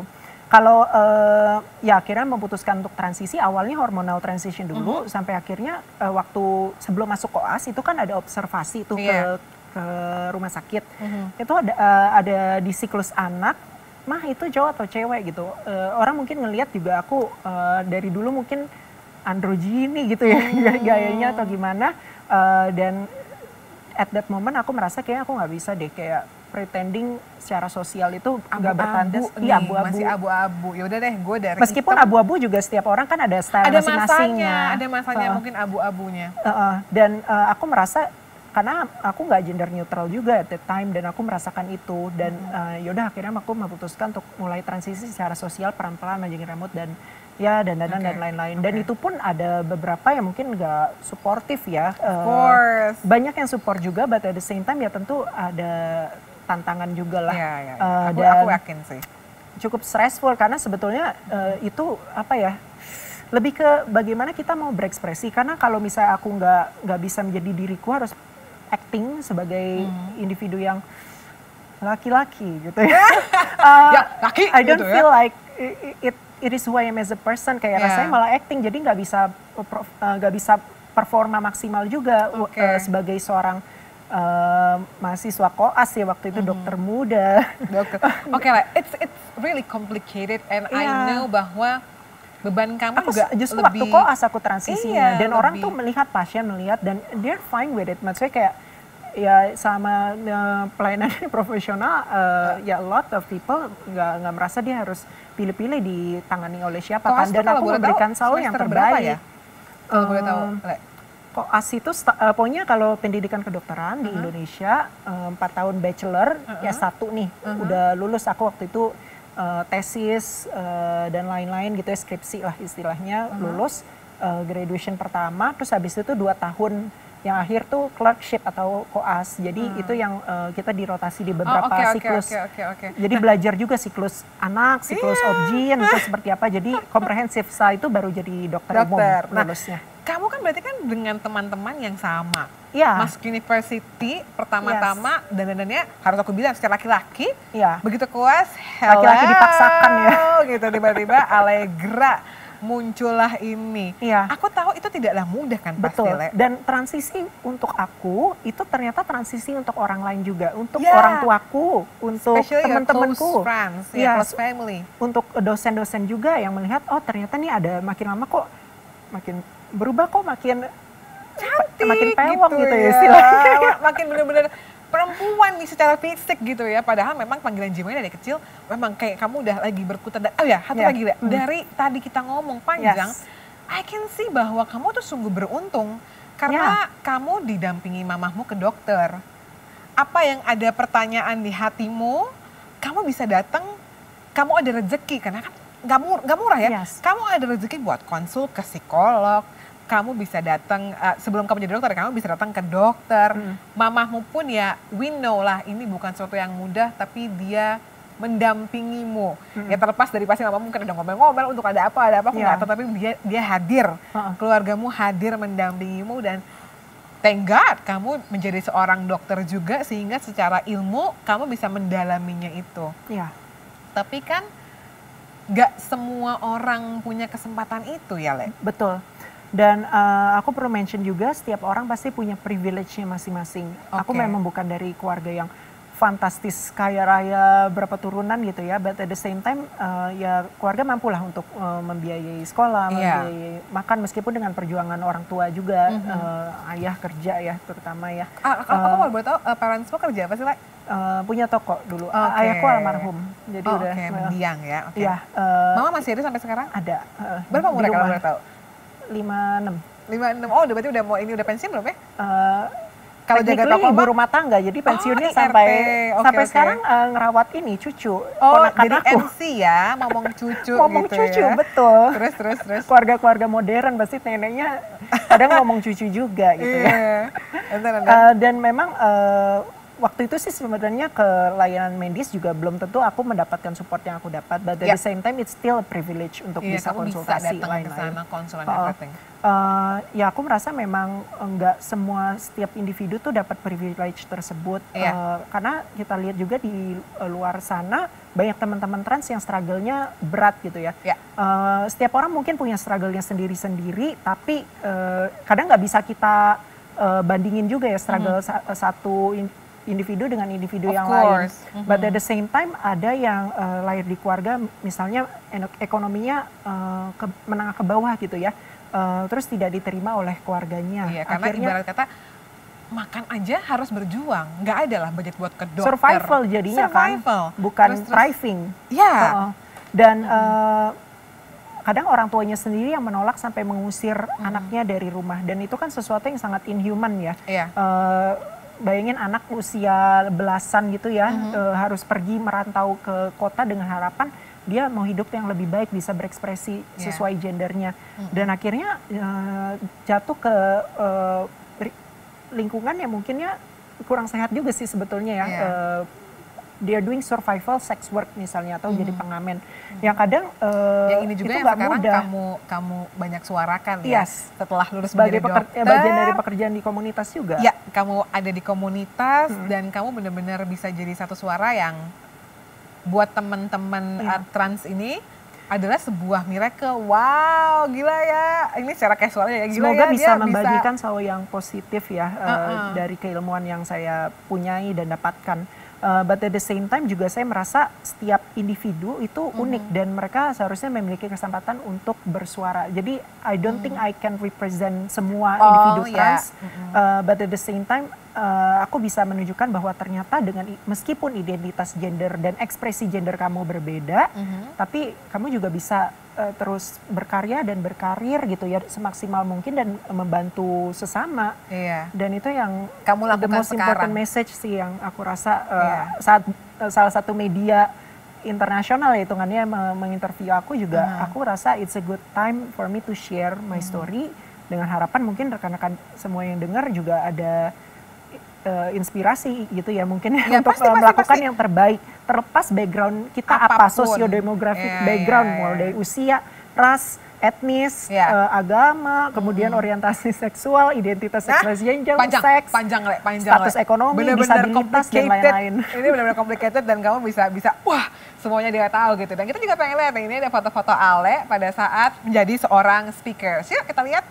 kalau uh, ya akhirnya memutuskan untuk transisi, awalnya hormonal transition dulu, mm-hmm. sampai akhirnya uh, waktu sebelum masuk koas itu kan ada observasi tuh yeah. ke ke rumah sakit. Mm-hmm. Itu ada uh, ada di siklus anak, mah itu cowok atau cewek gitu. Uh, orang mungkin ngelihat juga aku uh, dari dulu mungkin androgini gitu ya, mm. gayanya atau gimana. Uh, dan at that moment aku merasa kayak aku nggak bisa deh kayak pretending secara sosial itu nggak bertanda, iya abu-abu, masih abu-abu. Ya udah deh, gue dari meskipun hitam, abu-abu juga setiap orang kan ada style ada masing-masingnya, masanya, ada masanya uh, mungkin abu-abunya. Uh, uh, dan uh, aku merasa karena aku nggak gender neutral juga at that time dan aku merasakan itu dan hmm. uh, yaudah akhirnya aku memutuskan untuk mulai transisi secara sosial pelan-pelan manjangin rambut dan ya dan dan okay. dan lain-lain dan okay. itu pun ada beberapa yang mungkin nggak suportif ya. Of course. Uh, banyak yang support juga, but at the same time ya tentu ada tantangan juga lah. Ya, ya, ya. Uh, aku, dan aku yakin sih. Cukup stressful karena sebetulnya uh, itu apa ya? Lebih ke bagaimana kita mau berekspresi karena kalau misalnya aku nggak nggak bisa menjadi diriku harus acting sebagai hmm. individu yang laki-laki gitu ya. uh, ya laki I don't gitu feel ya. like it, it it is who I am as a person kayak yeah. rasanya malah acting jadi nggak bisa nggak uh, bisa performa maksimal juga okay. uh, sebagai seorang uh, mahasiswa koas ya waktu itu mm-hmm. dokter muda. Dokter. Oke okay, lah, it's it's really complicated and yeah. I know bahwa beban kamu aku juga justru lebih, waktu koas aku transisinya iya, dan lebih. orang tuh melihat pasien melihat dan they're fine with it, maksudnya kayak ya sama uh, pelayanan profesional uh, ya a lot of people nggak nggak merasa dia harus pilih-pilih ditangani oleh siapa koas kan dan aku memberikan selalu yang terbaik ya. Kalau boleh tahu, koas itu uh, pokoknya kalau pendidikan kedokteran uh-huh. di Indonesia empat uh, tahun bachelor uh-huh. ya satu nih uh-huh. udah lulus aku waktu itu uh, tesis uh, dan lain-lain gitu ya skripsi lah istilahnya uh-huh. lulus uh, graduation pertama terus habis itu dua tahun yang akhir tuh clerkship atau koas. Jadi hmm. itu yang uh, kita dirotasi di beberapa oh, okay, siklus. Okay, okay, okay, okay. Jadi belajar juga siklus anak, siklus yeah. obgyn itu seperti apa. Jadi komprehensif. Setelah itu baru jadi dokter, dokter. umum lulusnya. Nah, kamu kan berarti kan dengan teman-teman yang sama. Yeah. Masuk university pertama-tama yes. dandanannya harus aku bilang secara laki-laki. Yeah. Begitu koas, hello. Laki-laki dipaksakan ya. Gitu tiba-tiba Allegra. Muncullah ini. Iya. Aku tahu itu tidaklah mudah kan pasti. Betul. Dan transisi untuk aku itu ternyata transisi untuk orang lain juga, untuk yeah. orang tuaku, untuk teman-temanku, ya, close family, untuk dosen-dosen juga yang melihat oh ternyata nih ada makin lama kok makin berubah kok makin cantik, makin pewong gitu, gitu ya istilahnya. Makin benar-benar perempuan nih secara fisik gitu ya, padahal memang panggilan Jimmy dari kecil memang kayak kamu udah lagi berkutat. Oh ya, satu yeah. lagi deh. Hmm. Dari tadi kita ngomong panjang, yes. I can see bahwa kamu tuh sungguh beruntung karena yeah. kamu didampingi mamahmu ke dokter. Apa yang ada pertanyaan di hatimu, kamu bisa datang, kamu ada rezeki karena kan nggak murah, nggak murah ya. Yes. Kamu ada rezeki buat konsul ke psikolog. Kamu bisa datang, uh, sebelum kamu jadi dokter, kamu bisa datang ke dokter. Hmm. Mamahmu pun ya, we know lah ini bukan sesuatu yang mudah, tapi dia mendampingimu. Hmm. Ya terlepas dari pasti mamamu mungkin ada ngomel-ngomel untuk ada apa, ada apa, aku yeah. nggak tahu, tapi dia, dia hadir. Uh-uh. Keluargamu hadir mendampingimu dan thank God kamu menjadi seorang dokter juga sehingga secara ilmu kamu bisa mendalaminya itu. Yeah. Tapi kan nggak semua orang punya kesempatan itu ya, Le. Betul. Dan uh, aku perlu mention juga setiap orang pasti punya privilege-nya masing-masing. Okay. Aku memang bukan dari keluarga yang fantastis kaya raya berapa turunan gitu ya, but at the same time uh, ya keluarga mampulah untuk uh, membiayai sekolah, yeah. membiayai makan meskipun dengan perjuangan orang tua juga, mm-hmm. uh, ayah kerja ya terutama ya. Ah, kalau uh, kamu boleh tahu uh, parentsmu kerja apa sih, Lai? Uh, punya toko dulu, okay. ayahku almarhum, jadi oh, udah. Oke, okay. mendiang ya. Okay. Iya. Uh, Mama masih ada sampai sekarang? Ada. Uh, Berapa umurnya kalau boleh tahu? lima enam. lima enam. Oh, udah berarti udah mau ini udah pensiun belum ya? Uh, kalau jaga toko ibu rumah tangga, jadi pensiunnya oh, sampai okay, sampai okay. sekarang uh, ngerawat ini cucu. Oh, jadi aku. M C ya, ngomong cucu ngomong gitu cucu, ya. betul. Terus, terus, terus. Keluarga-keluarga modern pasti neneknya kadang ngomong cucu juga gitu ya. Entar, entar. Uh, dan memang uh, waktu itu sih sebenarnya ke layanan medis juga belum tentu aku mendapatkan support yang aku dapat, but at Yeah. the same time it's still a privilege untuk Iya, bisa kamu bisa konsultasi datang ke lain-lain. sana, konsul and Oh, everything. Uh, ya aku merasa memang enggak semua setiap individu tuh dapat privilege tersebut. Iya. Uh, karena kita lihat juga di uh, luar sana banyak teman-teman trans yang struggle-nya berat gitu ya. Iya. Uh, setiap orang mungkin punya struggle-nya sendiri-sendiri, tapi uh, kadang nggak bisa kita uh, bandingin juga ya struggle sa- satu in- individu dengan individu Of yang course. lain. But at the same time ada yang uh, lahir di keluarga misalnya en- ekonominya uh, ke, menengah ke bawah gitu ya. Uh, terus tidak diterima oleh keluarganya. Iya, karena Akhirnya ibarat kata makan aja harus berjuang. Nggak ada lah budget buat ke dokter. survival jadinya Survival. kan, bukan Terus- terus- thriving. Iya. Uh-uh. Dan uh, kadang orang tuanya sendiri yang menolak sampai mengusir anaknya dari rumah. Dan itu kan sesuatu yang sangat inhuman ya. Iya. Uh, bayangin anak usia belasan gitu ya, uh, harus pergi merantau ke kota dengan harapan dia mau hidup yang lebih baik, bisa berekspresi Yeah. sesuai gendernya. Dan akhirnya uh, jatuh ke uh, ri- lingkungan yang mungkinnya kurang sehat juga sih sebetulnya ya. Yeah. Uh, they're doing survival sex work misalnya atau jadi pengamen. Yang kadang uh, Yang ini juga itu yang nggak sekarang mudah. kamu kamu banyak suarakan ya. Yes. Setelah lulus Sebagai menjadi peker- dokter. eh, bagian dari pekerjaan di komunitas juga. Ya, kamu ada di komunitas dan kamu benar-benar bisa jadi satu suara yang buat teman-teman Iya. uh, trans ini adalah sebuah miracle. Wow, gila ya. Ini secara casual ya, gila Semoga ya. bisa dia membagikan sesuatu yang positif ya uh, Uh-uh. dari keilmuan yang saya punyai dan dapatkan. Uh, but at the same time juga saya merasa setiap individu itu unik dan mereka seharusnya memiliki kesempatan untuk bersuara. Jadi I don't think I can represent semua Oh, individu ya. trans, uh, but at the same time uh, aku bisa menunjukkan bahwa ternyata dengan i- meskipun identitas gender dan ekspresi gender kamu berbeda, tapi kamu juga bisa uh, terus berkarya dan berkarir gitu ya semaksimal mungkin dan uh, membantu sesama. Iya. Dan itu yang Kamu the lakukan most important sekarang. message sih yang aku rasa uh, Iya. saat uh, salah satu media internasional ya hitungannya me- menginterview aku juga, Uh-huh. aku rasa it's a good time for me to share my story dengan harapan mungkin rekan-rekan semua yang dengar juga ada uh, inspirasi gitu ya mungkin Ya, untuk pasti, uh, pasti, melakukan pasti. yang terbaik terlepas background kita apa, Apapun. sosiodemografi Iya, background iya, mulai iya. dari usia, ras, etnis, Iya. uh, agama, kemudian orientasi seksual, identitas Nah, seksual gender, panjang, seks, panjang, Le, panjang, status Le. ekonomi, Bener-bener disabilitas, dan complicated. lain-lain. Ini benar-benar complicated dan kamu bisa bisa wah semuanya dia tahu gitu. Dan kita juga pengen lihat nih, ini ada foto-foto Ale pada saat menjadi seorang speaker. Yuk kita lihat.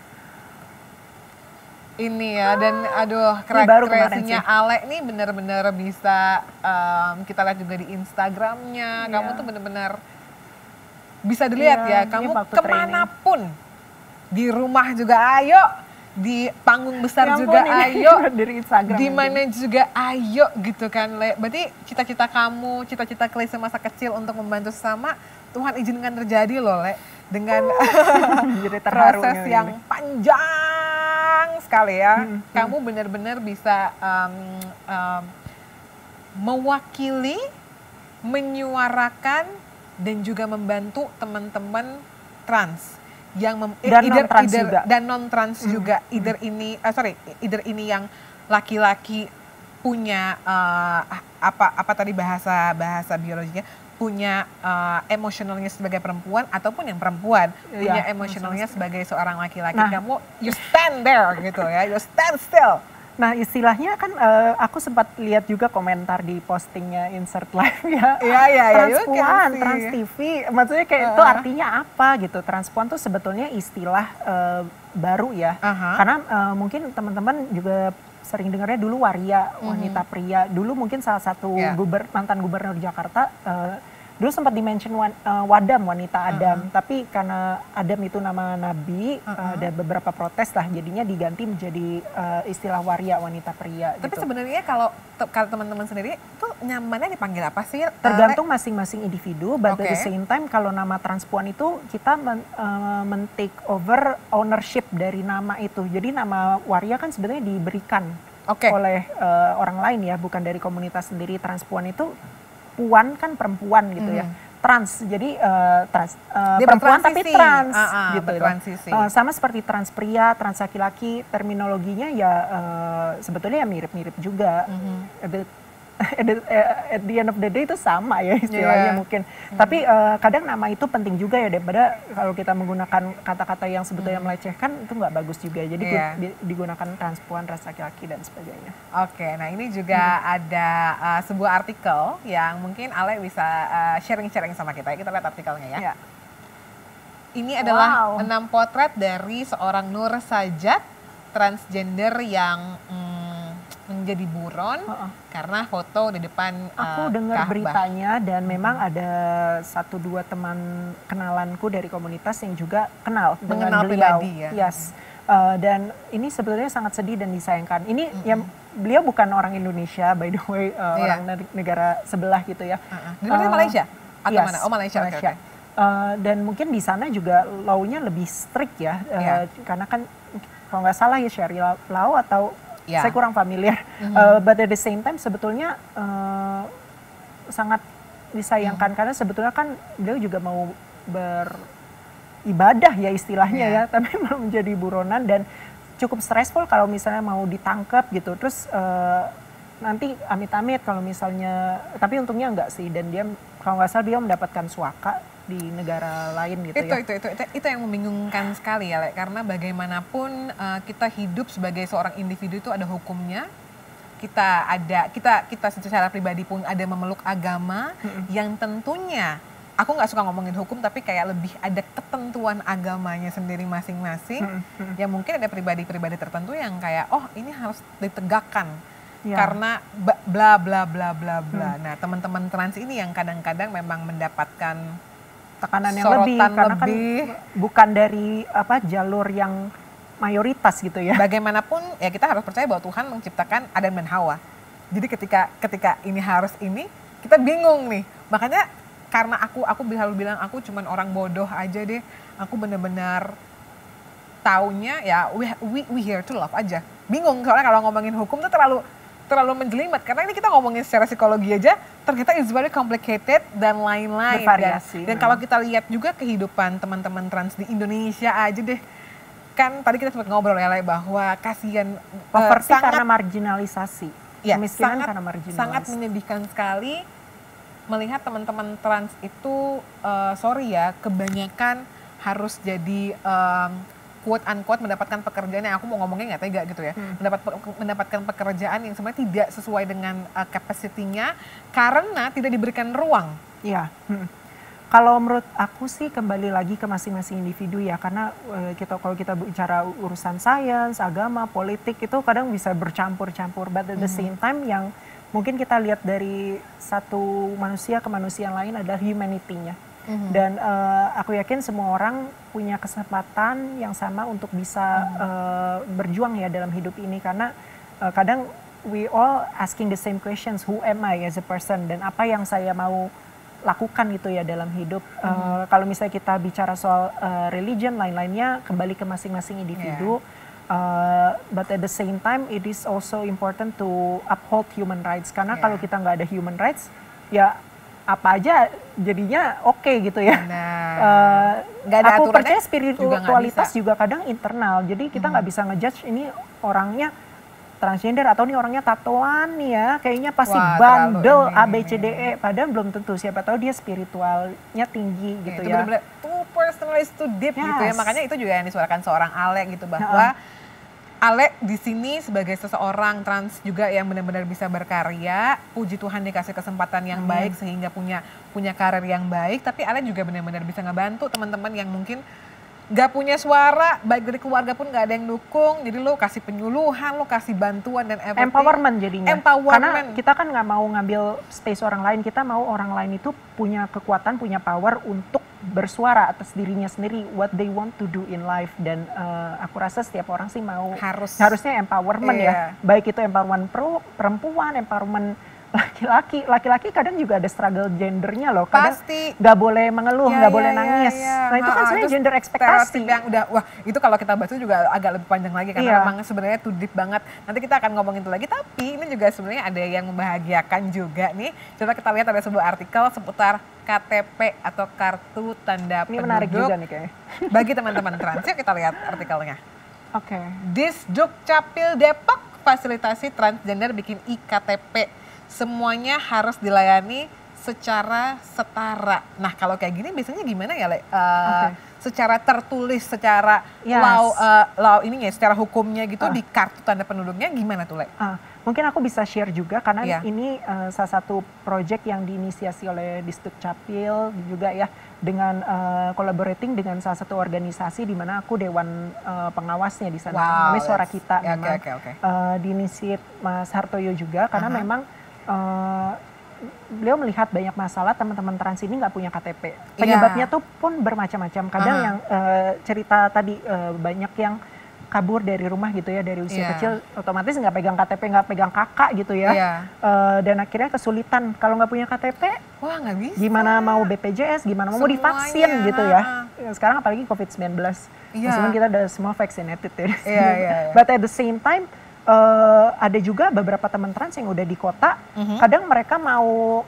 Ini ya dan aduh Ini baru kemarin kreasinya sih. Ale ini benar-benar bisa em, kita lihat juga di Instagramnya. Kamu Iya. tuh benar-benar bisa dilihat Iya, ya. ini Kamu waktu kemanapun di rumah juga ayo, di panggung besar Ya ampun, juga ini ayo, dari Instagram di mungkin. mana juga ayo gitu kan Le. Berarti cita-cita kamu, cita-cita Klise masa kecil untuk membantu sesama, Tuhan izinkan terjadi loh Le. Dengan Jadi terharu proses nih yang ini. panjang sekali ya. Kamu benar-benar bisa um, um, mewakili, menyuarakan, dan juga membantu teman-teman trans yang mem- Dan either- non-trans either- juga. dan non trans juga either ini uh, sorry either ini yang laki-laki punya uh, apa apa tadi bahasa bahasa biologinya punya uh, emosionalnya sebagai perempuan ataupun yang perempuan punya Iya, emosionalnya sebagai seorang laki-laki. Nah. Kamu you stand there gitu ya, you stand still. Nah istilahnya kan eh, aku sempat lihat juga komentar di postingnya Insert Live ya. Iya, iya, iya, you Transpuan, can see. Trans T V, maksudnya kayak itu Uh-uh. artinya apa gitu. Transpuan tuh sebetulnya istilah eh, baru ya. Aha. Karena eh, mungkin teman-teman juga sering dengarnya dulu waria, wanita pria. Dulu mungkin salah satu Yeah. guber, mantan gubernur Jakarta eh, dulu sempat dimention wan, eh, Wadam, wanita Adam, tapi karena Adam itu nama nabi, eh, ada beberapa protes lah, jadinya diganti menjadi eh, istilah waria, wanita pria. Tapi gitu. sebenarnya kalau te- kalau teman-teman sendiri tuh nyamannya dipanggil apa sih? Tergantung masing-masing individu, but at the Oke. same time kalau nama transpuan itu kita men, eh, men-take over ownership dari nama itu. Jadi nama waria kan sebenarnya diberikan Oke. oleh eh, orang lain ya, bukan dari komunitas sendiri. Transpuan itu puan kan perempuan gitu ya. trans, jadi uh, trans uh, Dia perempuan tapi bertransisi. trans Ah, ah, gitu. bertransisi. Uh, sama seperti trans pria, trans laki-laki, terminologinya ya uh, sebetulnya ya mirip-mirip juga. Mhm. At the, at, the, at the end of the day itu sama ya istilahnya Yeah. mungkin. Mhm. Tapi uh, kadang nama itu penting juga ya daripada kalau kita menggunakan kata-kata yang sebetulnya Mhm. melecehkan itu nggak bagus juga. Jadi Yeah. gu- digunakan transpuan, trans laki-laki dan sebagainya. Oke, nah ini juga ada uh, sebuah artikel yang mungkin Ale bisa uh, sharing-sharing sama kita. Kita lihat artikelnya ya. Ya. Ini adalah Wow. enam potret dari seorang Nur Sajat, transgender yang mm, menjadi buron Uh-uh. karena foto di depan Aku uh, dengar Ka'bah. beritanya dan memang ada satu dua teman kenalanku dari komunitas yang juga kenal dengan Mengenal beliau. pribadi ya. Yes. Uh, dan ini sebenarnya sangat sedih dan disayangkan. Ini Mm-mm. yang beliau bukan orang Indonesia, by the way, uh, Iya. orang neg- negara sebelah gitu ya. Uh-uh. Di mana Uh, Malaysia? Atau yes, mana? Oh Malaysia, oke, Malaysia. oke. Uh, dan mungkin di sana juga law-nya lebih strict ya, uh, Iya. karena kan kalau nggak salah ya Sharia law atau Iya. saya kurang familiar. Mhm. Uh, but at the same time sebetulnya uh, sangat disayangkan karena sebetulnya kan beliau juga mau beribadah ya istilahnya Iya. ya, tapi malah menjadi buronan dan cukup stressful kalau misalnya mau ditangkap gitu. Terus uh, nanti amit-amit kalau misalnya, tapi untungnya enggak sih, dan dia kalau nggak salah dia mendapatkan suaka di negara lain gitu Itu, ya. itu, itu, itu, itu yang membingungkan sekali ya, Le. Karena bagaimanapun uh, kita hidup sebagai seorang individu itu ada hukumnya. Kita ada, kita kita secara pribadi pun ada memeluk agama Mm-mm. yang tentunya, aku nggak suka ngomongin hukum, tapi kayak lebih ada ketentuan agamanya sendiri masing-masing. Mm-mm. Yang mungkin ada pribadi-pribadi tertentu yang kayak, oh ini harus ditegakkan. Ya. Karena ba- bla bla bla bla bla. Nah teman-teman trans ini yang kadang-kadang memang mendapatkan Tekanan yang sorotan lebih karena lebih. kan bukan dari apa jalur yang mayoritas gitu ya. Bagaimanapun ya kita harus percaya bahwa Tuhan menciptakan Adam dan Hawa. Jadi ketika ketika ini harus ini, kita bingung nih. Makanya karena aku aku selalu bilang aku cuman orang bodoh aja deh. Aku benar-benar taunya ya we, we we here to love aja. Bingung soalnya kalau ngomongin hukum tuh terlalu terlalu menjelimet karena ini kita ngomongin secara psikologi aja ternyata is very complicated dan lain-lain. Bervariasi, Dan, dan kalau kita lihat juga kehidupan teman-teman trans di Indonesia aja deh, kan tadi kita sempat ngobrol ya Le, bahwa kasihan eh, Poverty sangat karena marginalisasi. ya, Kemiskinan sangat, karena marginalisasi. sangat menyedihkan sekali melihat teman-teman trans itu eh, sorry ya kebanyakan harus jadi em, quote unquote mendapatkan pekerjaan yang aku mau ngomongnya nggak tega gitu ya, Hmm. mendapat mendapatkan pekerjaan yang sebenarnya tidak sesuai dengan uh, capacity-nya karena tidak diberikan ruang. Iya. hmm. Kalau menurut aku sih kembali lagi ke masing-masing individu ya, karena eh, kita kalau kita bicara urusan sains, agama, politik itu kadang bisa bercampur-campur. But at the same time yang mungkin kita lihat dari satu manusia ke manusia lain adalah humanity-nya. Dan eh, aku yakin semua orang punya kesempatan yang sama untuk bisa eh, berjuang ya dalam hidup ini, karena eh, kadang we all asking the same questions, who am I as a person, dan apa yang saya mau lakukan gitu ya dalam hidup. Eh, kalau misalnya kita bicara soal eh, religion lain-lainnya kembali ke masing-masing individu. Uh, but at the same time it is also important to uphold human rights, karena Yeah. kalau kita nggak ada human rights ya apa aja jadinya oke gitu ya. Nah, Uh, nggak ada aku aturannya percaya juga spiritualitas nggak bisa. juga, kadang internal, jadi kita nggak bisa ngejudge ini orangnya transgender atau ini orangnya tatoan nih ya, kayaknya pasti Wah, bandel terlalu A ini, B C ini, D E, padahal belum tentu, siapa tahu dia spiritualnya tinggi Ya, gitu itu ya. benar-benar too personalized, too deep gitu ya. Yes. Makanya itu juga yang disuarakan seorang Ale gitu, bahwa Ale di sini sebagai seseorang trans juga yang benar-benar bisa berkarya. Puji Tuhan dikasih kesempatan yang Amin. baik sehingga punya punya karir yang baik. Tapi Ale juga benar-benar bisa ngebantu teman-teman yang mungkin gak punya suara, baik dari keluarga pun gak ada yang dukung. Jadi lo kasih penyuluhan, lo kasih bantuan dan everything. Empowerment jadinya. Empowerment. Karena kita kan nggak mau ngambil space orang lain, kita mau orang lain itu punya kekuatan, punya power untuk bersuara atas dirinya sendiri, what they want to do in life. Dan eh, aku rasa setiap orang sih mau Harus. harusnya empowerment Iya. ya. Baik itu empowerment pro, perempuan, empowerment laki-laki, laki-laki kadang juga ada struggle gendernya loh. Kadang Pasti. nggak boleh mengeluh, nggak Ya, boleh ya, ya, nangis. ya. Nah itu kan Ha, sebenarnya terus gender ekspektasi. stereotip yang udah, wah itu kalau kita bahas itu juga agak lebih panjang lagi karena Iya. memang sebenarnya too deep banget. Nanti kita akan ngomongin itu lagi, tapi ini juga sebenarnya ada yang membahagiakan juga nih. Coba kita lihat ada sebuah artikel seputar K T P atau kartu tanda Ini penduduk. menarik juga nih kayaknya. Bagi teman-teman trans, yuk kita lihat artikelnya. Oke. Disduk Capil Depok fasilitasi transgender bikin I K T P. Semuanya harus dilayani secara setara. Nah kalau kayak gini biasanya gimana ya, Le? Uh, Oke. Secara tertulis, secara Yes. law, uh, law ininya, secara hukumnya gitu Ah. di kartu tanda penduduknya gimana tuh, Le? Ah, mungkin aku bisa share juga karena Iya. ini uh, salah satu project yang diinisiasi oleh Disduk Capil juga ya dengan uh, collaborating dengan salah satu organisasi di mana aku dewan uh, pengawasnya di sana. Wow, Namanya Suara that's- Kita ya, memang. oke, oke, oke. Uh, diinisiat Mas Hartoyo juga karena Aha. memang uh, beliau melihat banyak masalah teman-teman trans ini nggak punya K T P. Penyebabnya tuh pun bermacam-macam. Kadang Aha. yang uh, cerita tadi uh, banyak yang kabur dari rumah gitu ya dari usia Iya. kecil, otomatis nggak pegang K T P, nggak pegang kakak gitu ya. Iya. Uh, dan akhirnya kesulitan kalau nggak punya K T P, Wah nggak bisa. gimana mau B P J S, gimana mau divaksin Semuanya. gitu ya. Sekarang apalagi covid sembilan belas, Iya. meskipun kita udah semua vaccinated ya. Iya, iya, iya. But at the same time, uh, ada juga beberapa teman trans yang udah di kota, Mhm. kadang mereka mau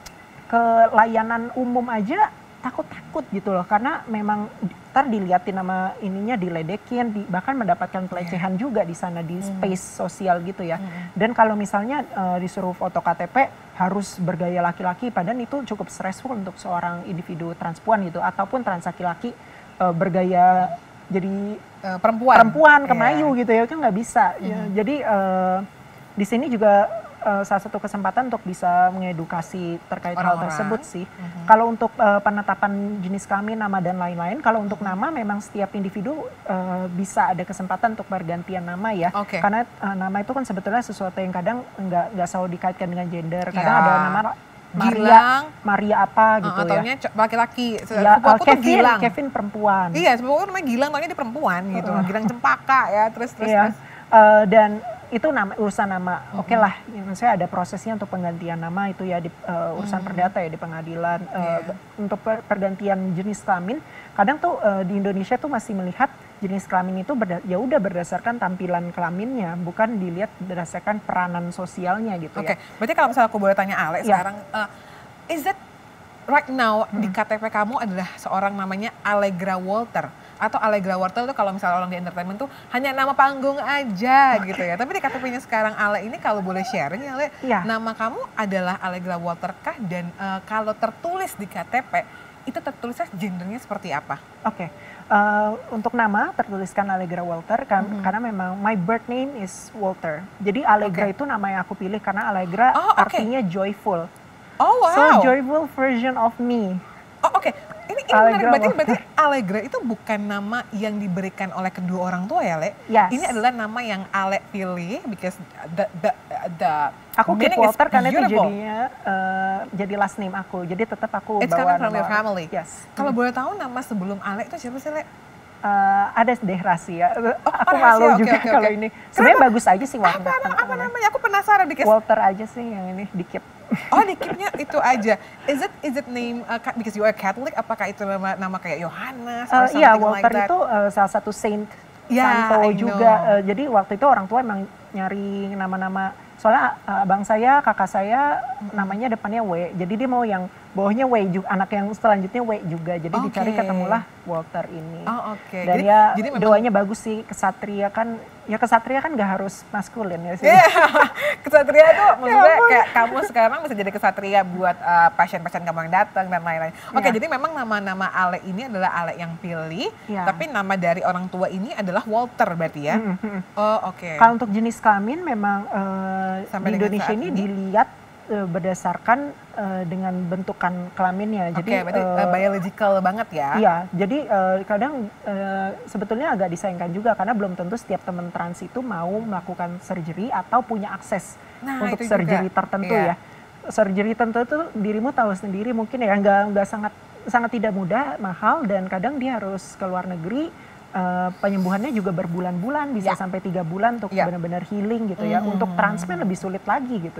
ke layanan umum aja takut-takut gitu loh, karena memang ntar diliatin nama ininya, diledekin, di, bahkan mendapatkan pelecehan juga di sana di space sosial gitu ya. Dan kalau misalnya uh, disuruh foto K T P harus bergaya laki-laki, padahal itu cukup stressful untuk seorang individu transpuan gitu, ataupun trans laki-laki uh, bergaya jadi Uh, perempuan. perempuan Iya. kemayu gitu ya, kan nggak bisa. Ya, jadi uh, di sini juga uh, salah satu kesempatan untuk bisa mengedukasi terkait hal Orang-orang. tersebut sih. Kalau untuk uh, penetapan jenis kelamin, nama dan lain-lain, kalau untuk nama memang setiap individu uh, bisa ada kesempatan untuk pergantian nama ya. Oke. Karena uh, nama itu kan sebetulnya sesuatu yang kadang nggak nggak selalu dikaitkan dengan gender. Kadang Ya. ada nama Maria, Gilang. Maria apa gitu Uh, ya. taunya co- laki-laki. Ya, Sepupu uh, aku tuh Kevin, Gilang. Kevin perempuan. Iya, sepupu aku namanya Gilang, taunya dia perempuan gitu. Gilang Cempaka ya, terus terus. Iya. terus. Eh, dan itu nama urusan nama, oke lah, ya, maksudnya ada prosesnya untuk penggantian nama itu ya di eh, urusan perdata ya di pengadilan. Eh, Iya. Untuk per- pergantian jenis kelamin, kadang tuh eh, di Indonesia tuh masih melihat jenis kelamin itu berda- ya udah berdasarkan tampilan kelaminnya, bukan dilihat berdasarkan peranan sosialnya gitu Oke, ya. berarti kalau misalnya aku boleh tanya Ale Iya. sekarang, uh, is it right now di K T P kamu adalah seorang namanya Allegra Walter? Atau Allegra Walter itu kalau misalnya orang di entertainment tuh hanya nama panggung aja gitu ya. Tapi di K T P-nya sekarang Ale ini kalau boleh sharing ya Ale, Iya. nama kamu adalah Allegra Walter kah? Dan uh, kalau tertulis di K T P, itu tertulisnya gendernya seperti apa? Oke, eh, untuk nama tertuliskan Allegra Walter kan, karena memang my birth name is Walter. Jadi Allegra Oke. itu nama yang aku pilih karena Allegra Oh, oke. artinya joyful. Oh wow. So joyful version of me. Oh oke, ini, ini Allegra menarik. Berarti, Walter. berarti Allegra itu bukan nama yang diberikan oleh kedua orang tua ya, Le? Yes. Ini adalah nama yang Ale pilih because the the the Aku keep meaning is Walter karena itu beautiful. jadinya eh, jadi last name aku. Jadi tetap aku It's bawa coming from nama. your family. Yes. Kalau boleh tahu nama sebelum Ale itu siapa sih, Le? Eh, ada deh rahasia. aku rahasia, malu oke, juga oke, kalau oke. ini. Sebenarnya bagus aja sih warna. Apa, nama, apa namanya. namanya? Aku penasaran because Walter aja sih yang ini dikit. oh di keep-nya itu aja. Is it is it name uh, ca- because you are Catholic? Apakah itu nama nama kayak Yohanes or Eh, something Iya, like Walter that? itu eh, salah satu saint Ya, santo I juga. know. Eh, jadi waktu itu orang tua emang nyari nama-nama. Soalnya eh, abang saya, kakak saya namanya depannya W. Jadi dia mau yang bawahnya W juga, anak yang selanjutnya W juga. Jadi dicari Oke. ketemulah Walter ini. Oh, oke. Dan Jadi- ya jadi memang- doanya bagus sih, kesatria kan, ya kesatria kan nggak harus maskulin ya sih. Iya, kesatria tuh maksudnya ampun. kayak kamu sekarang bisa jadi kesatria buat uh, pasien-pasien kamu yang datang dan lain-lain. Oke, Iya. jadi memang nama-nama Ale ini adalah Ale yang pilih, Iya. tapi nama dari orang tua ini adalah Walter berarti ya? Mm, mm. Oh, oke. Kalau untuk jenis kelamin memang eh, Sampai di dengan Indonesia saat ini ini? dilihat eh, berdasarkan eh, dengan bentukan kelaminnya. Oke, Jadi berarti eh, uh, biological banget ya? iya, jadi eh, kadang eh, sebetulnya agak disayangkan juga karena belum tentu setiap teman trans itu mau melakukan surgery atau punya akses Nah, untuk itu surgery juga. tertentu Iya. ya. Surgery tertentu itu dirimu tahu sendiri mungkin ya nggak nggak sangat sangat tidak mudah, mahal dan kadang dia harus ke luar negeri. eh, penyembuhannya juga berbulan-bulan bisa Ya. sampai tiga bulan untuk Ya. benar-benar healing gitu ya. Mhm. Untuk transmen lebih sulit lagi gitu.